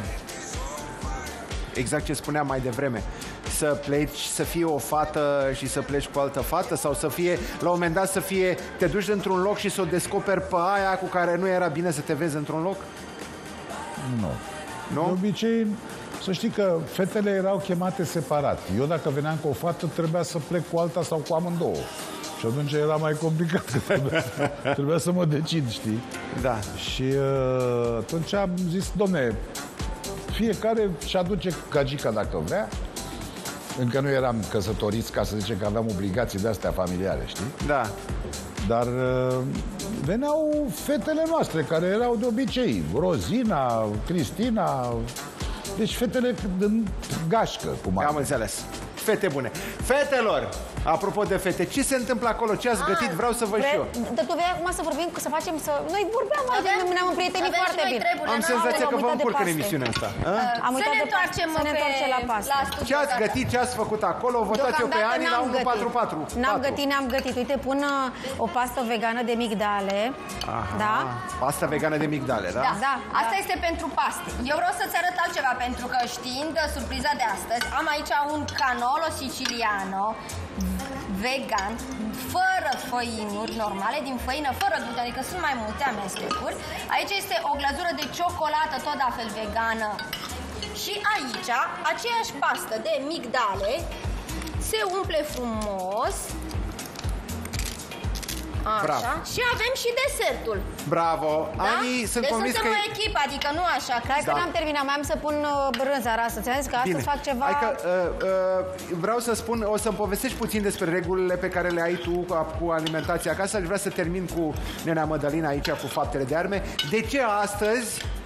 exact ce spuneam mai devreme, să pleci, să fie o fată și să pleci cu altă fată, sau să fie, la un moment dat să fie, te duci într-un loc și să o descoperi pe aia cu care nu era bine să te vezi într-un loc? Nu. Nu? De obicei, să știi că fetele erau chemate separat. Eu dacă veneam cu o fată, trebuia să plec cu alta sau cu amândouă. Și atunci era mai complicat, că trebuia, trebuia să mă decid, știi? Da. Și uh, atunci am zis, domne, fiecare și aduce gagica dacă vrea. Încă nu eram căsătoriți, ca să zicem că aveam obligații de-astea familiare, știi? Da. Dar uh, veneau fetele noastre, care erau de obicei. Rozina, Cristina, deci fetele din gașcă, cum am. Am înțeles. Fete bune. Fetelor, apropo de fete, ce se întâmplă acolo? Ce ați gătit? Vreau să văd și eu. Dar tu vei acum să vorbim, să facem, să... Noi vorbeam, ne-am împrietenit foarte bine. Am senzația că vă încurc în emisiunea asta. Am uitat de întoarcem să ne întoarcem la pasta. Ce ați gătit, ce ați făcut acolo? Votați eu pe Ani la unu patru patru. N-am gătit, n-am gătit. Uite, pun o pastă vegană de migdale. Da? Pasta vegană de migdale, da? Da, da. Asta este pentru paste. Eu vreau să-ți arăt altceva, pentru că știind surpriza de astăzi, am aici un canolo siciliano vegan, fără făinuri normale, din făină, fără gluten, adică sunt mai multe amestecuri. Aici este o glazură de ciocolată, tot la fel vegană. Și aici, aceeași pastă de migdale se umple frumos. Așa. Bravo. Și avem și desertul. Bravo. Da? Ani, sunt deci convins suntem că... o echipă, adică nu așa. Hai că n-am terminat, mai am să pun uh, brânza rasă. Ți-am zis că astăzi Bine. fac ceva... Hai că, uh, uh, vreau să spun, o să-mi povestești puțin despre regulile pe care le ai tu cu, cu alimentația acasă. Aș vrea să termin cu nenea Mădălina aici, cu faptele de arme. De ce astăzi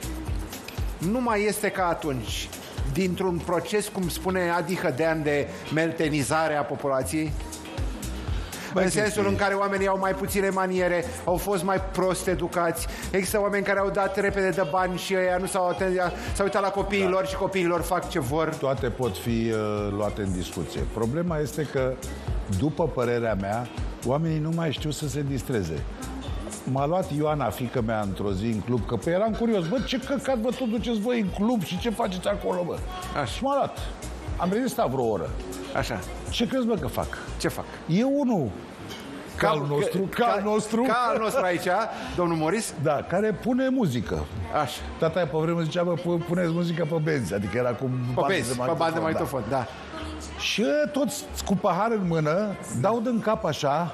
nu mai este ca atunci? Dintr-un proces, cum spune Adi Hădean, de meltenizare a populației? Bă, în sensul în care oamenii au mai puține maniere, au fost mai prost educați. Există oameni care au dat repede de bani și ăia nu s-au s-au uitat la copiilor, da. Și copiilor fac ce vor. Toate pot fi uh, luate în discuție. Problema este că, după părerea mea, oamenii nu mai știu să se distreze. M-a luat Ioana, fiică mea, într-o zi în club, că pe eram curios. Bă, ce căcat, vă tot duceți voi în club și ce faceți acolo, bă? Așa. Și m-a luat. Am rezistat vreo oră. Așa. Ce crezi, bă, că fac? Ce fac? Eu unul. Ca al nostru, ca, ca al nostru. Ca al nostru aici, domnul Moris? Da, care pune muzică. Așa. Tata pe vreme zicea, bă, puneți muzică pe benzi, adică era cu pe benzi, pe bandă magnetofon, da. da. Și toți cu pahar în mână dau din cap așa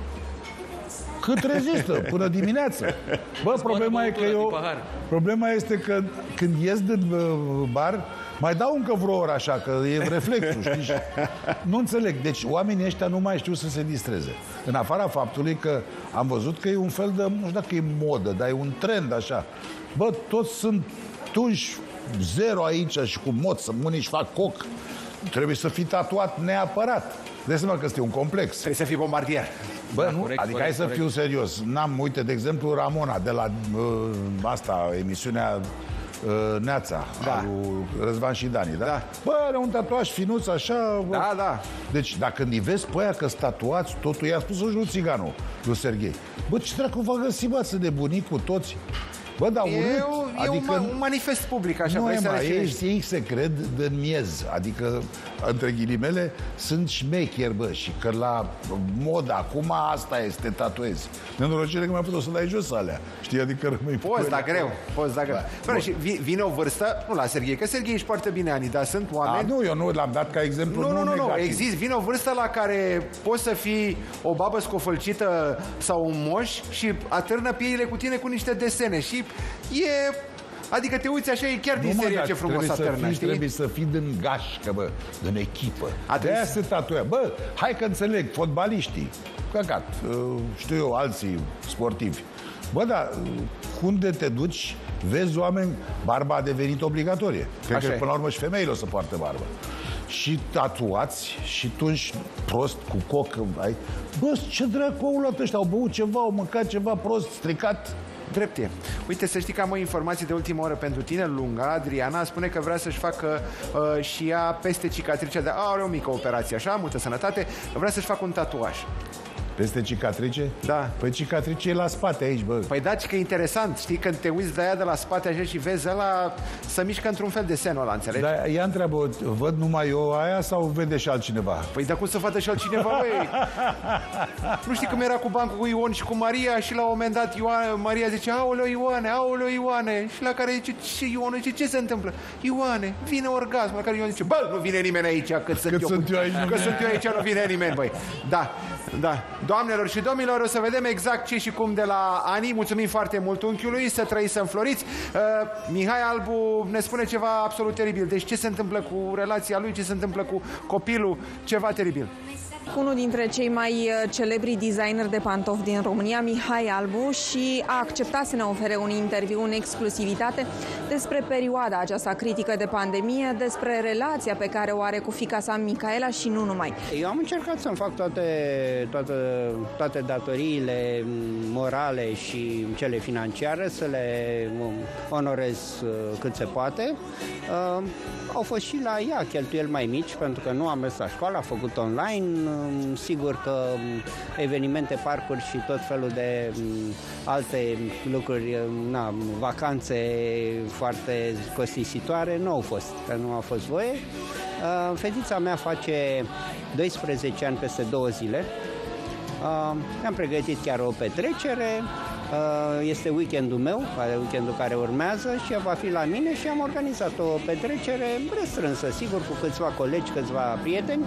cât rezistă, până dimineață. Bă, problema e că eu... Problema este că când ies din bar, mai dau încă vreo oră așa, că e reflexul, știi? Nu înțeleg. Deci oamenii ăștia nu mai știu să se distreze. În afara faptului că am văzut că e un fel de, nu știu dacă e modă, dar e un trend așa. Bă, toți sunt tunși zero aici și cu moță, unii își fac coc. Trebuie să fii tatuat neapărat. De seama că este un complex. Trebuie să fii bombardier. Bă, da, nu? Corect, adică corect, hai să corect. fiu serios. N-am, uite, de exemplu, Ramona, de la uh, asta, emisiunea uh, Neața, da. Lui Răzvan și Dani, da? Da. Bă, are un tatuaj finuț, așa... Bă. Da, da. Deci, dacă nivezi pe aia că-s tatuați, totul i-a spus lui Țiganul, lui Serghei. Bă, ce dracu v-a găsit, bă, să de bunicul toți? Bă, da, urât. E, adică, e un, un manifest public, așa. Nu, Ema, ei, ei se cred de miez. Adică, între ghilimele, sunt șmecheri, bă. Și că la modă, acum asta este, tatuezi. Nenorocire că mai putut să dai jos alea. Știi, adică rămâi... Poți, da, greu. Poți, da, greu. Da. Bă, și vine o vârstă, nu la Serghei, că Serghei își poartă bine anii, dar sunt oameni... A, nu, eu nu l-am dat ca exemplu. Nu, nu, nu, nu. Există, vine o vârstă la care poți să fii o babă scofălcită sau un moș și atârnă pieile cu tine cu niște desene și e... Adică te uiți așa, e chiar din nu, serie mă, ce frumos atârnă, știi? Trebuie să fii din gașcă, bă, din echipă. De-aia se tatuia. Bă, hai că înțeleg, fotbaliștii, căcat, știu eu, alții sportivi. Bă, dar unde te duci, vezi oameni, barba a devenit obligatorie. Cred așa că e. Până la urmă și femeile o să poartă barbă. Și tatuați și tunși prost cu coc. Ai... Bă, ce dracu au luat ăștia? Au băut ceva, au mâncat ceva prost, stricat. Drept e. Uite, să știi că am o informație de ultimă oră pentru tine, Lunga. Adriana spune că vrea să-și facă uh, și ea peste cicatricea de... Are o mică operație, așa, multă sănătate, că vrea să-și facă un tatuaj. Peste cicatrice? Da. Păi cicatrice e la spate aici, bă. Păi da, că e interesant, știi, când te uiți de aia de la spate așa și vezi ăla să mișcă într-un fel de senul ăla, înțelegi? Da, ea întreabă, văd numai eu aia sau vede și altcineva? Păi de cum să vadă și altcineva, băi? Nu știi cum era cu bancul cu Ion și cu Maria și la un moment dat Ioane, Maria zice, aoleu Ioane, aoleu Ioane, și la care zice, ce Ion, zice, ce se întâmplă? Ioane, vine orgasm, la care Ion zice, bă, nu vine nimeni aici, că sunt, eu, sunt eu aici, că sunt eu aici, nu vine nimeni, băi. Da, da. Doamnelor și domnilor, o să vedem exact ce și cum de la Ani. Mulțumim foarte mult unchiului, să trăiți, să înfloriți. uh, Mihai Albu ne spune ceva absolut teribil. Deci ce se întâmplă cu relația lui, ce se întâmplă cu copilul, ceva teribil. Unul dintre cei mai celebri designeri de pantofi din România, Mihai Albu, și a acceptat să ne ofere un interviu în exclusivitate despre perioada aceasta critică de pandemie, despre relația pe care o are cu fiica sa, Micaela, și nu numai. Eu am încercat să-mi fac toate, toate, toate datoriile morale și cele financiare, să le onorez cât se poate. Uh, au fost și la ea cheltuieli mai mici, pentru că nu am mers la școală, a făcut online. Sigur că evenimente, parcuri și tot felul de alte lucruri, na, vacanțe foarte costisitoare nu au fost, că nu a fost voie. Fetița mea face doisprezece ani peste două zile. Am pregătit chiar o petrecere. Este weekendul meu, weekendul care urmează, și va fi la mine și am organizat o petrecere restrânsă, sigur, cu câțiva colegi, câțiva prieteni.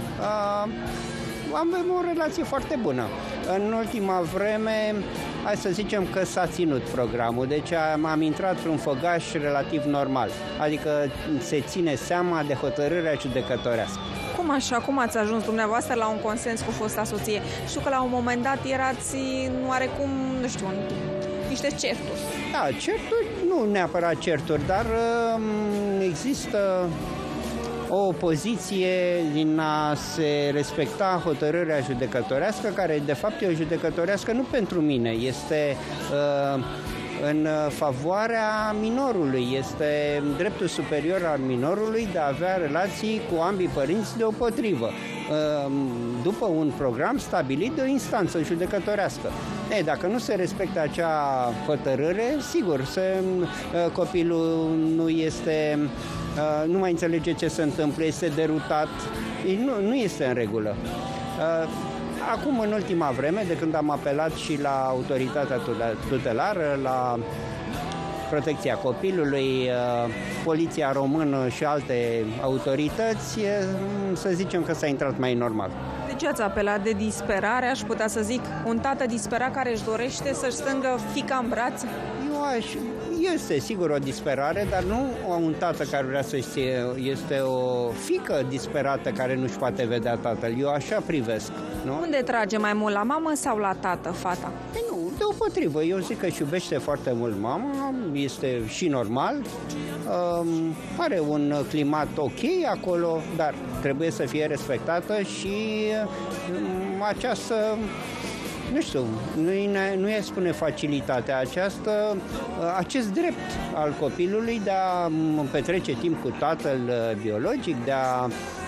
Avem o relație foarte bună. În ultima vreme, hai să zicem că s-a ținut programul, deci am, am intrat într-un făgaș relativ normal, adică se ține seama de hotărârea judecătorească. Cum așa? Cum ați ajuns dumneavoastră la un consens cu fosta soție? Știu că la un moment dat erați oarecum, nu știu, niște certuri. Da, certuri, nu neapărat certuri, dar um, există o poziție din a se respecta hotărârea judecătorească, care de fapt e o judecătorească nu pentru mine, este uh, în favoarea minorului, este dreptul superior al minorului de a avea relații cu ambii părinți deopotrivă, uh, după un program stabilit de o instanță judecătorească. E, dacă nu se respectă acea hotărâre, sigur, se, uh, copilul nu este... Uh, nu mai înțelege ce se întâmplă, este derutat, nu, nu este în regulă. Uh, acum, în ultima vreme, de când am apelat și la autoritatea tutelară, la protecția copilului, uh, Poliția Română și alte autorități, uh, să zicem că s-a intrat mai normal. De ce ați apelat? De disperare, aș putea să zic? Un tată disperat care își dorește să-și strângă fiica în brațe? Eu aș... Este sigur o disperare, dar nu un tată care vrea să știe, este o fiică disperată care nu-și poate vedea tatăl. Eu așa privesc, nu? Unde trage mai mult, la mamă sau la tată, fata? Păi nu, deopotrivă. Eu zic că își iubește foarte mult mama, este și normal. Um, are un climat ok acolo, dar trebuie să fie respectată și um, această... Nu știu, nu i spune facilitatea aceasta, acest drept al copilului de a petrece timp cu tatăl biologic, de a,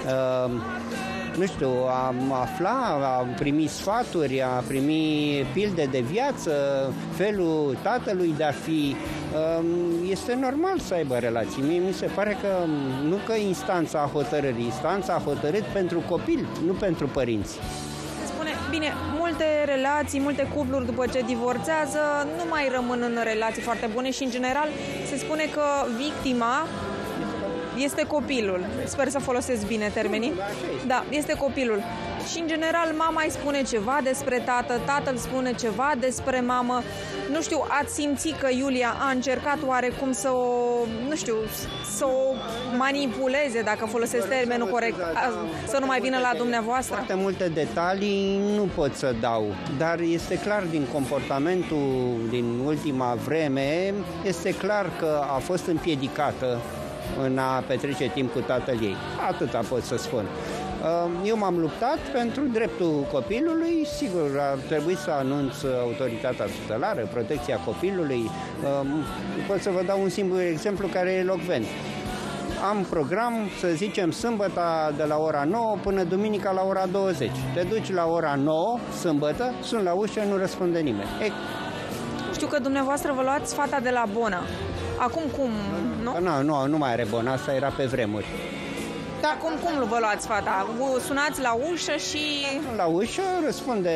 nu știu, a afla, a primi sfaturi, a primi pilde de viață, felul tatălui de a fi. Este normal să aibă relații. Mie mi se pare că nu că instanța a hotărât, instanța a hotărât pentru copil, nu pentru părinți. Bine, multe relații, multe cupluri după ce divorțează nu mai rămân în relații foarte bune și în general se spune că victima este copilul. Sper să folosesc bine termenii. Da, este copilul. Și în general mama îi spune ceva despre tată, tatăl spune ceva despre mamă. Nu știu, ați simțit că Iulia a încercat oarecum să o, nu știu, să o manipuleze, dacă folosesc termenul corect, să nu mai vină la dumneavoastră? Foarte multe detalii nu pot să dau, dar este clar din comportamentul din ultima vreme, este clar că a fost împiedicată în a petrece timp cu tatăl ei. Atâta pot să spun. Eu m-am luptat pentru dreptul copilului, sigur, a trebuit să anunț autoritatea tutelară, protecția copilului. Pot să vă dau un singur exemplu care e elocvent. Am program, să zicem, sâmbătă de la ora nouă până duminica la ora douăzeci. Te duci la ora nouă, sâmbătă, sun la ușă, nu răspunde nimeni. Ei, știu că dumneavoastră vă luați fata de la Bona. Acum cum, nu? Nu, nu, nu mai are Bona, asta era pe vremuri. Dar cum, cum vă luați fata? Sunați la ușă și... La ușă răspunde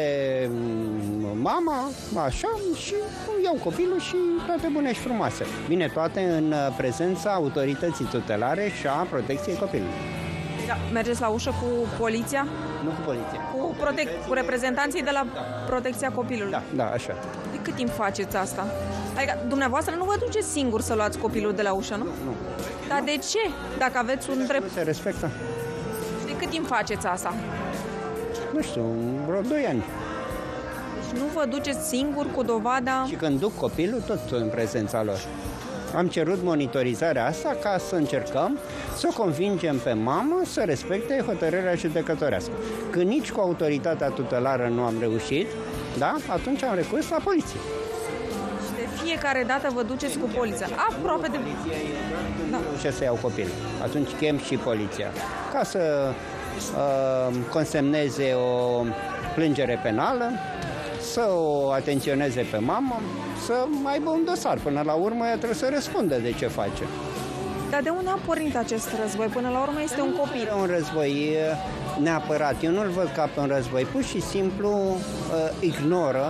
mama, așa, și iau copilul și toate bune și frumoase. Bine, toate în prezența autorității tutelare și a protecției copilului. Da, mergeți la ușă cu poliția? Nu cu poliția. Cu, protec- cu reprezentanții de la protecția copilului? Da, da, așa. De cât timp faceți asta? Adică, dumneavoastră nu vă duceți singur să luați copilul de la ușă, nu? Nu. Dar de ce? Dacă aveți un drept... Se respectă. De cât timp faceți asta? Nu știu, vreo doi ani. Deci nu vă duceți singur cu dovada... Și când duc copilul, tot în prezența lor. Am cerut monitorizarea asta ca să încercăm să o convingem pe mamă să respecte hotărârea judecătorească. Când nici cu autoritatea tutelară nu am reușit, da, atunci am recurs la poliție. Și de fiecare dată vă duceți cu poliția. Aproape de... Nu reușesc să iau copilul. Atunci chem și poliția. Ca să uh, consemneze o plângere penală, să o atenționeze pe mamă, să aibă un dosar. Până la urmă ea trebuie să răspundă de ce face. Dar de unde a pornit acest război? Până la urmă este un copil. Un război neapărat. Eu nu-l văd ca pe un război. Pur și simplu uh, ignoră.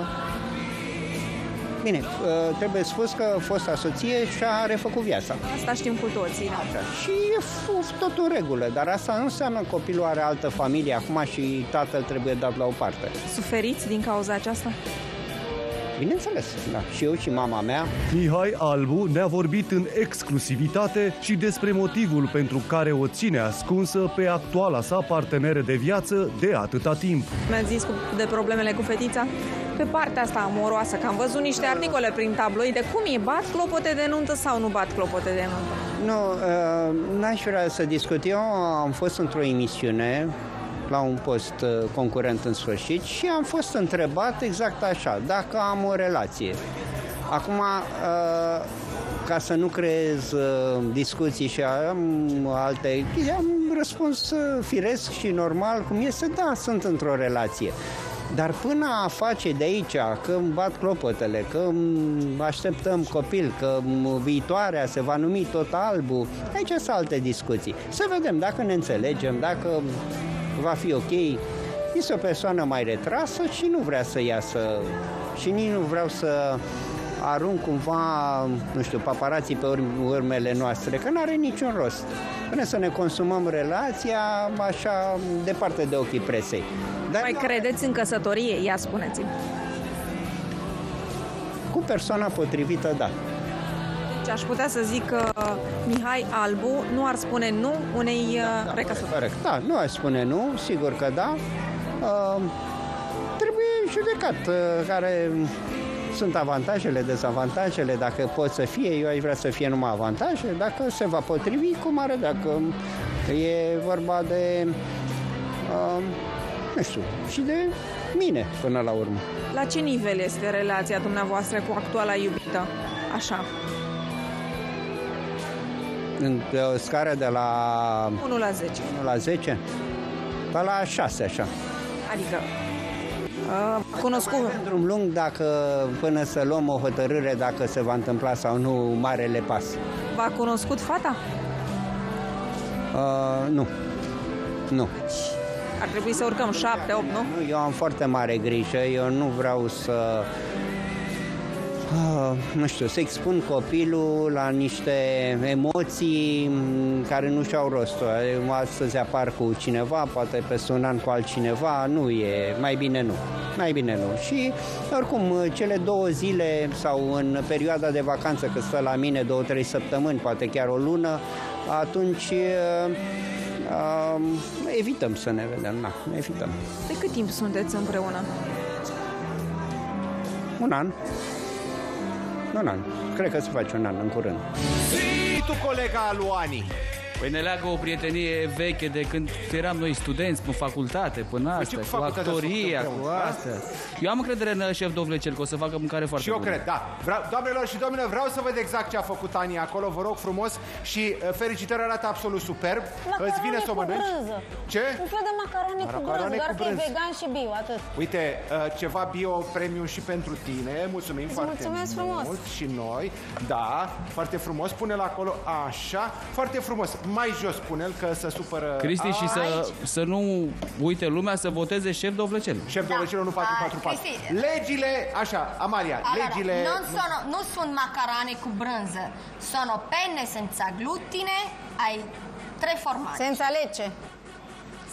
Bine, uh, trebuie spus că fosta soție și-a refăcut viața. Asta știm cu toții. Da. Așa. Și e f- tot în regulă. Dar asta nu înseamnă că copilul are altă familie acum și tatăl trebuie dat la o parte. Suferiți din cauza aceasta? Bineînțeles, da. Și eu și mama mea. Mihai Albu ne-a vorbit în exclusivitate și despre motivul pentru care o ține ascunsă pe actuala sa parteneră de viață de atâta timp. Mi-ați zis de problemele cu fetița? Pe partea asta amoroasă, că am văzut niște articole prin tabloide, cum e? Bat clopote de nuntă sau nu bat clopote de nuntă? Nu, uh, n-aș vrea să discut. Eu am fost într-o emisiune la un post concurent în sfârșit și am fost întrebat exact așa, dacă am o relație. Acum, ca să nu creez discuții și am alte, am răspuns firesc și normal cum este, da, sunt într-o relație. Dar până a face de aici că îmi bat clopotele, că așteptăm copil, că viitoarea se va numi tot Albu, aici sunt alte discuții. Să vedem dacă ne înțelegem, dacă va fi ok. Este o persoană mai retrasă și nu vrea să iasă și nici nu vreau să arunc cumva, nu știu, paparații pe urmele noastre, că nu are niciun rost. Până să ne consumăm relația așa departe de ochii presei. Dar mai credeți în căsătorie? Ia spuneți-mi. Cu persoana potrivită, da. Deci aș putea să zic că Mihai Albu nu ar spune nu unei da, da, recăsători. Corect. Da, nu aș spune nu, sigur că da. Uh, trebuie judecat uh, care sunt avantajele, dezavantajele, dacă pot să fie, eu aș vrea să fie numai avantaje, dacă se va potrivi, cum are, dacă e vorba de, uh, nu știu, și de mine până la urmă. La ce nivel este relația dumneavoastră cu actuala iubită? Așa. Pe o scară de la unu la zece. unu la zece? Pe la șase, așa. Adică uh, cunoscut. Drum lung dacă până să luăm o hotărâre dacă se va întâmpla sau nu marele pas. V-a cunoscut fata? Uh, nu. Nu. Ar trebui să urcăm șapte, opt, nu? Nu, eu am foarte mare grijă, eu nu vreau să Uh, nu știu, să expun copilul la niște emoții care nu și-au rostul. Astăzi apar cu cineva, poate peste un an cu altcineva, nu e, mai bine nu. Mai bine nu. Și oricum, cele două zile sau în perioada de vacanță, că stă la mine două, trei săptămâni, poate chiar o lună, atunci uh, uh, evităm să ne vedem, na, evităm. De cât timp sunteți împreună? Un an. Un an. Cred că se face un an în curând. Și tu, colega Luani. Păi ne leagă o prietenie veche de când eram noi studenți pe facultate, până astea, cu actoria, cu astea. Eu am încredere în șef Dovlecel că o să facă mâncare foarte bună. Și eu cred, da. Vreau, doamnelor și domnilor, vreau să văd exact ce a făcut Ania acolo, vă rog frumos, și uh, felicitări, arată absolut superb. Macaroni Îți vine să o mănânci? Brânză. Ce? Un fel de macaroni, macaroni cu brânză, doar cu că brânză. e vegan și bio, atât. Uite, uh, ceva bio premium și pentru tine. Mulțumim Îți foarte mulțumesc mult. frumos. Și noi, da, foarte frumos. Pune-l acolo, așa, foarte frumos. Mai jos pune-l, că se supără. Cristi, și să, să nu uite lumea să voteze șef Dovlecel. Șef da. Dovlecel unu patru patru patru. Legile, așa, Amalia, allora, legile... Non sono, non sono macaroni cu brânză, sono penne senza glutine ai tre formaggi. Senza lecce.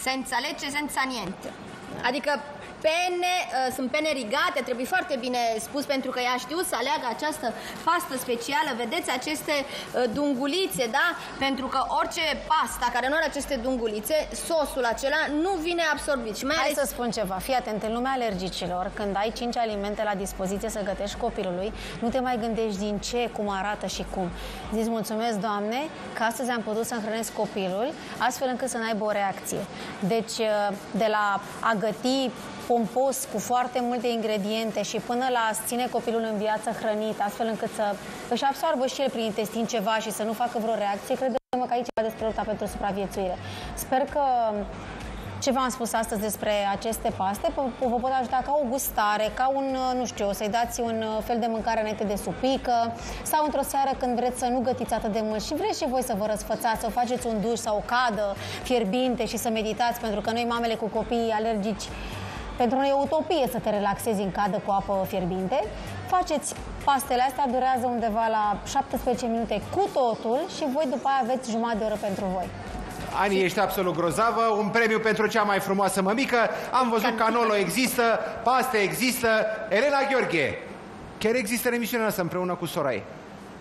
senza legge, senza niente. Adică pene, uh, sunt pene rigate, trebuie foarte bine spus, pentru că ea știu să aleagă această pastă specială. Vedeți aceste uh, dungulițe, da? Pentru că orice pasta care nu are aceste dungulițe, sosul acela nu vine absorbit. Și mai Hai ales... să spun ceva, fii atent, în lumea alergicilor, când ai cinci alimente la dispoziție să gătești copilului, nu te mai gândești din ce, cum arată și cum. Zici, mulțumesc, Doamne, că astăzi am putut să hrănesc copilul, astfel încât să n-aibă o reacție. Deci, de la a găti pompos cu foarte multe ingrediente și până la a ține copilul în viață hrănit, astfel încât să își absorbă și el prin intestin ceva și să nu facă vreo reacție, cred-mă că aici e ceva despre lupta pentru supraviețuire. Sper că ce v-am spus astăzi despre aceste paste vă pot ajuta ca o gustare, ca un, nu știu, să-i dați un fel de mâncare înainte de supică sau într-o seară când vreți să nu gătiți atât de mult și vreți și voi să vă răsfățați, să faceți un duș sau o cadă fierbinte și să meditați, pentru că noi, mamele cu copii alergici, pentru noi e o utopie să te relaxezi în cadă cu apă fierbinte. Faceți pastele astea, durează undeva la șaptesprezece minute cu totul și voi după aia aveți jumătate de oră pentru voi. Ani, ești absolut grozavă, un premiu pentru cea mai frumoasă mămică. Am văzut că Canolo există, paste există. Elena Gheorghe, chiar există în emisiunea noastră împreună cu sora ei.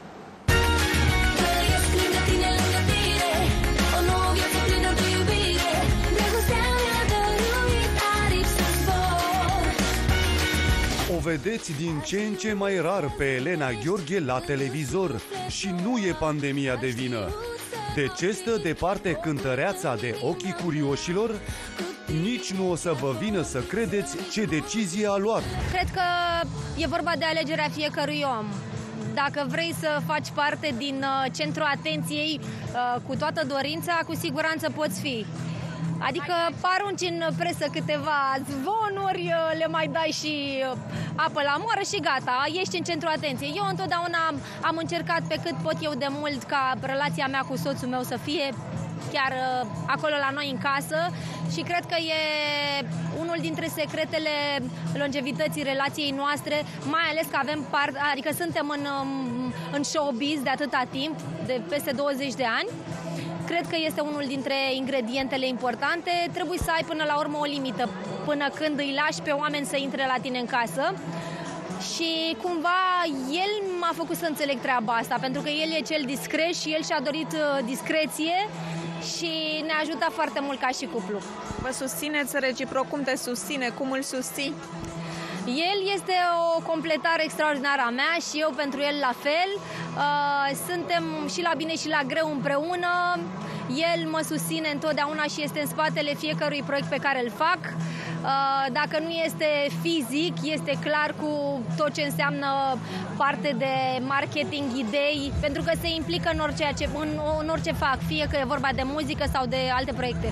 O vedeți din ce în ce mai rar pe Elena Gheorghe la televizor și nu e pandemia de vină. De ce stă departe cântăreața de ochii curioșilor? Nici nu o să vă vină să credeți ce decizie a luat. Cred că e vorba de alegerea fiecărui om. Dacă vrei să faci parte din uh, centrul atenției uh, cu toată dorința, cu siguranță poți fi. Adică arunci în presă câteva zvonuri, le mai dai și apă la moară și gata, ești în centrul atenției. Eu întotdeauna am, am încercat pe cât pot eu de mult ca relația mea cu soțul meu să fie chiar acolo la noi în casă și cred că e unul dintre secretele longevității relației noastre, mai ales că avem part, adică suntem în, în showbiz de atâta timp, de peste douăzeci de ani. Cred că este unul dintre ingredientele importante. Trebuie să ai până la urmă o limită, până când îi lași pe oameni să intre la tine în casă. Și cumva el m-a făcut să înțeleg treaba asta, pentru că el e cel discret și el și-a dorit discreție și ne ajută foarte mult ca și cuplu. Vă susțineți reciproc? Cum te susține? Cum îl susții? El este o completare extraordinară a mea și eu pentru el la fel. Suntem și la bine și la greu împreună. El mă susține întotdeauna și este în spatele fiecărui proiect pe care îl fac. Dacă nu este fizic, este clar cu tot ce înseamnă parte de marketing, idei, pentru că se implică în orice, în, în orice fac, fie că e vorba de muzică sau de alte proiecte.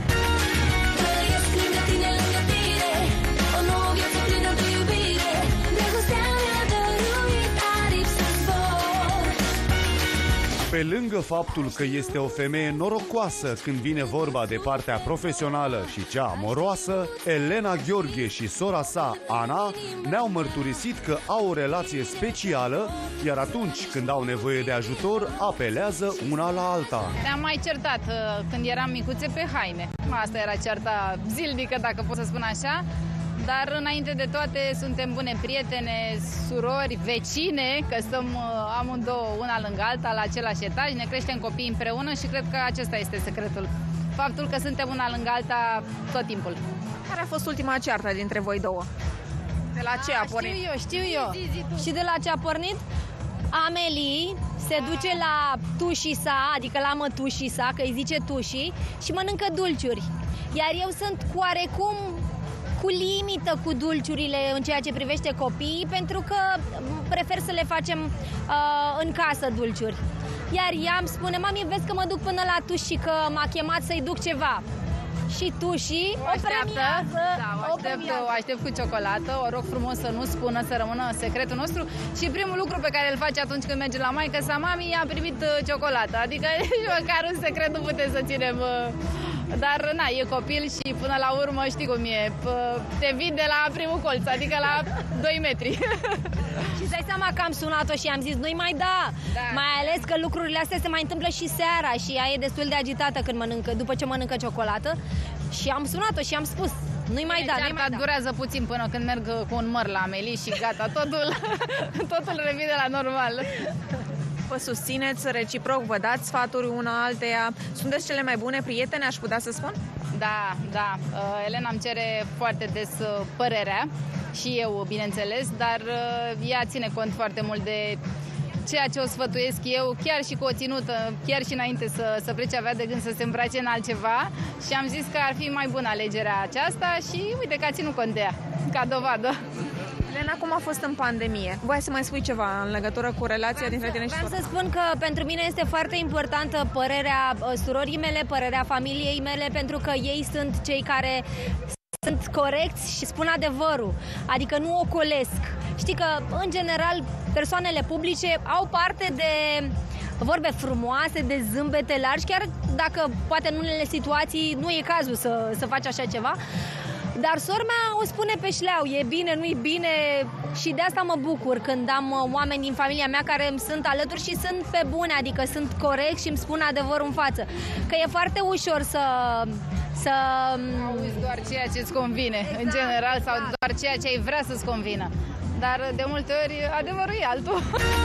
Pe lângă faptul că este o femeie norocoasă când vine vorba de partea profesională și cea amoroasă, Elena Gheorghe și sora sa, Ana, ne-au mărturisit că au o relație specială, iar atunci când au nevoie de ajutor, apelează una la alta. Ne-am mai certat uh, când eram micuțe pe haine. Asta era certa zilnică, dacă pot să spun așa. Dar înainte de toate suntem bune prietene, surori, vecine, că stăm amândouă una lângă alta la același etaj, ne creștem copiii împreună și cred că acesta este secretul. Faptul că suntem una lângă alta tot timpul. Care a fost ultima ceartă dintre voi două? De la ce a, a pornit? Știu eu, știu eu. Zi, zi, zi, și de la ce a pornit? Amelie se duce la tușii sa, adică la mătușii sa, că îi zice tușii, și mănâncă dulciuri. Iar eu sunt cu oarecum cu limită cu dulciurile în ceea ce privește copiii, pentru că prefer să le facem uh, în casă dulciuri. Iar ea îmi spune, mami, vezi că mă duc până la tușii, că m-a chemat să-i duc ceva. Și tușii o, o premiază. Da, o aștept, o, o aștept cu ciocolată, o rog frumos să nu spună, să rămână secretul nostru. Și primul lucru pe care îl face atunci când merge la maică sa, mami, a primit uh, ciocolată. Adică măcar un secret nu putem să ținem... Uh, Dar, na, e copil și până la urmă știi cum e, te vinde la primul colț, adică la doi metri. Și îți dai seama că am sunat-o și am zis, nu-i mai da. da. Mai ales că lucrurile astea se mai întâmplă și seara și ea e destul de agitată când mănâncă, după ce mănâncă ciocolată. Și am sunat-o și am spus, nu-i mai da, nu-i mai da. Durează puțin până când merg cu un măr la Amelie și gata, totul, totul revine la normal. Vă susțineți reciproc, vă dați sfaturi una alteia, sunteți cele mai bune prietene, aș putea să spun? Da, da. Uh, Elena îmi cere foarte des uh, părerea și eu, bineînțeles, dar uh, ea ține cont foarte mult de ceea ce o sfătuiesc eu, chiar și cu o ținută, chiar și înainte să, să plece, avea de gând să se îmbrace în altceva și am zis că ar fi mai bună alegerea aceasta și uite că a ținut cont de ea, ca dovadă. Elena, cum a fost în pandemie? Voiai să mai spui ceva în legătură cu relația dintre tine și Vreau să spun că pentru mine este foarte importantă părerea surorii mele, părerea familiei mele, pentru că ei sunt cei care sunt corecți și spun adevărul, adică nu ocolesc. Știi că, în general, persoanele publice au parte de vorbe frumoase, de zâmbete largi, chiar dacă poate în unele situații nu e cazul să, să faci așa ceva. Dar sora mea o spune pe șleau, e bine, nu-i bine și de asta mă bucur când am oameni din familia mea care îmi sunt alături și sunt pe bune, adică sunt corecți și îmi spun adevărul în față. Că e foarte ușor să... să... auzi doar ceea ce îți convine, exact, în general, sau exact. Doar ceea ce ai vrea să-ți convină. Dar de multe ori adevărul e altul.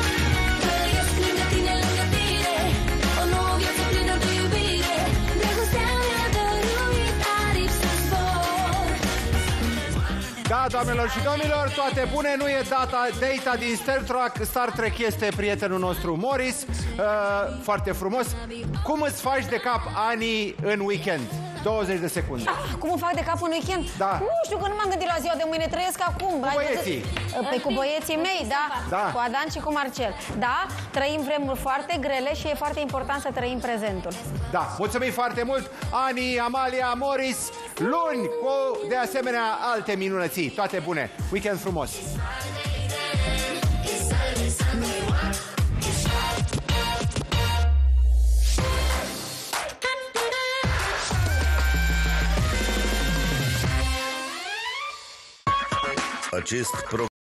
Da, doamnelor și domnilor, toate bune, nu e data, data din Star Trek. Star Trek este prietenul nostru Morris, uh, foarte frumos. Cum îți faci de cap, Ani, în weekend? douăzeci de secunde. Ah, cum îmi fac de cap în weekend? Da. Nu știu, că nu m-am gândit la ziua de mâine, trăiesc acum. Cu băieții. Păi cu băieții mei, da. Da. Cu Adan și cu Marcel. Da, trăim vremuri foarte grele și e foarte important să trăim prezentul. Da, mulțumim foarte mult, Ani, Amalia, Morris. Luni cu, de asemenea, alte minunății. Toate bune. Weekend frumos. Acest program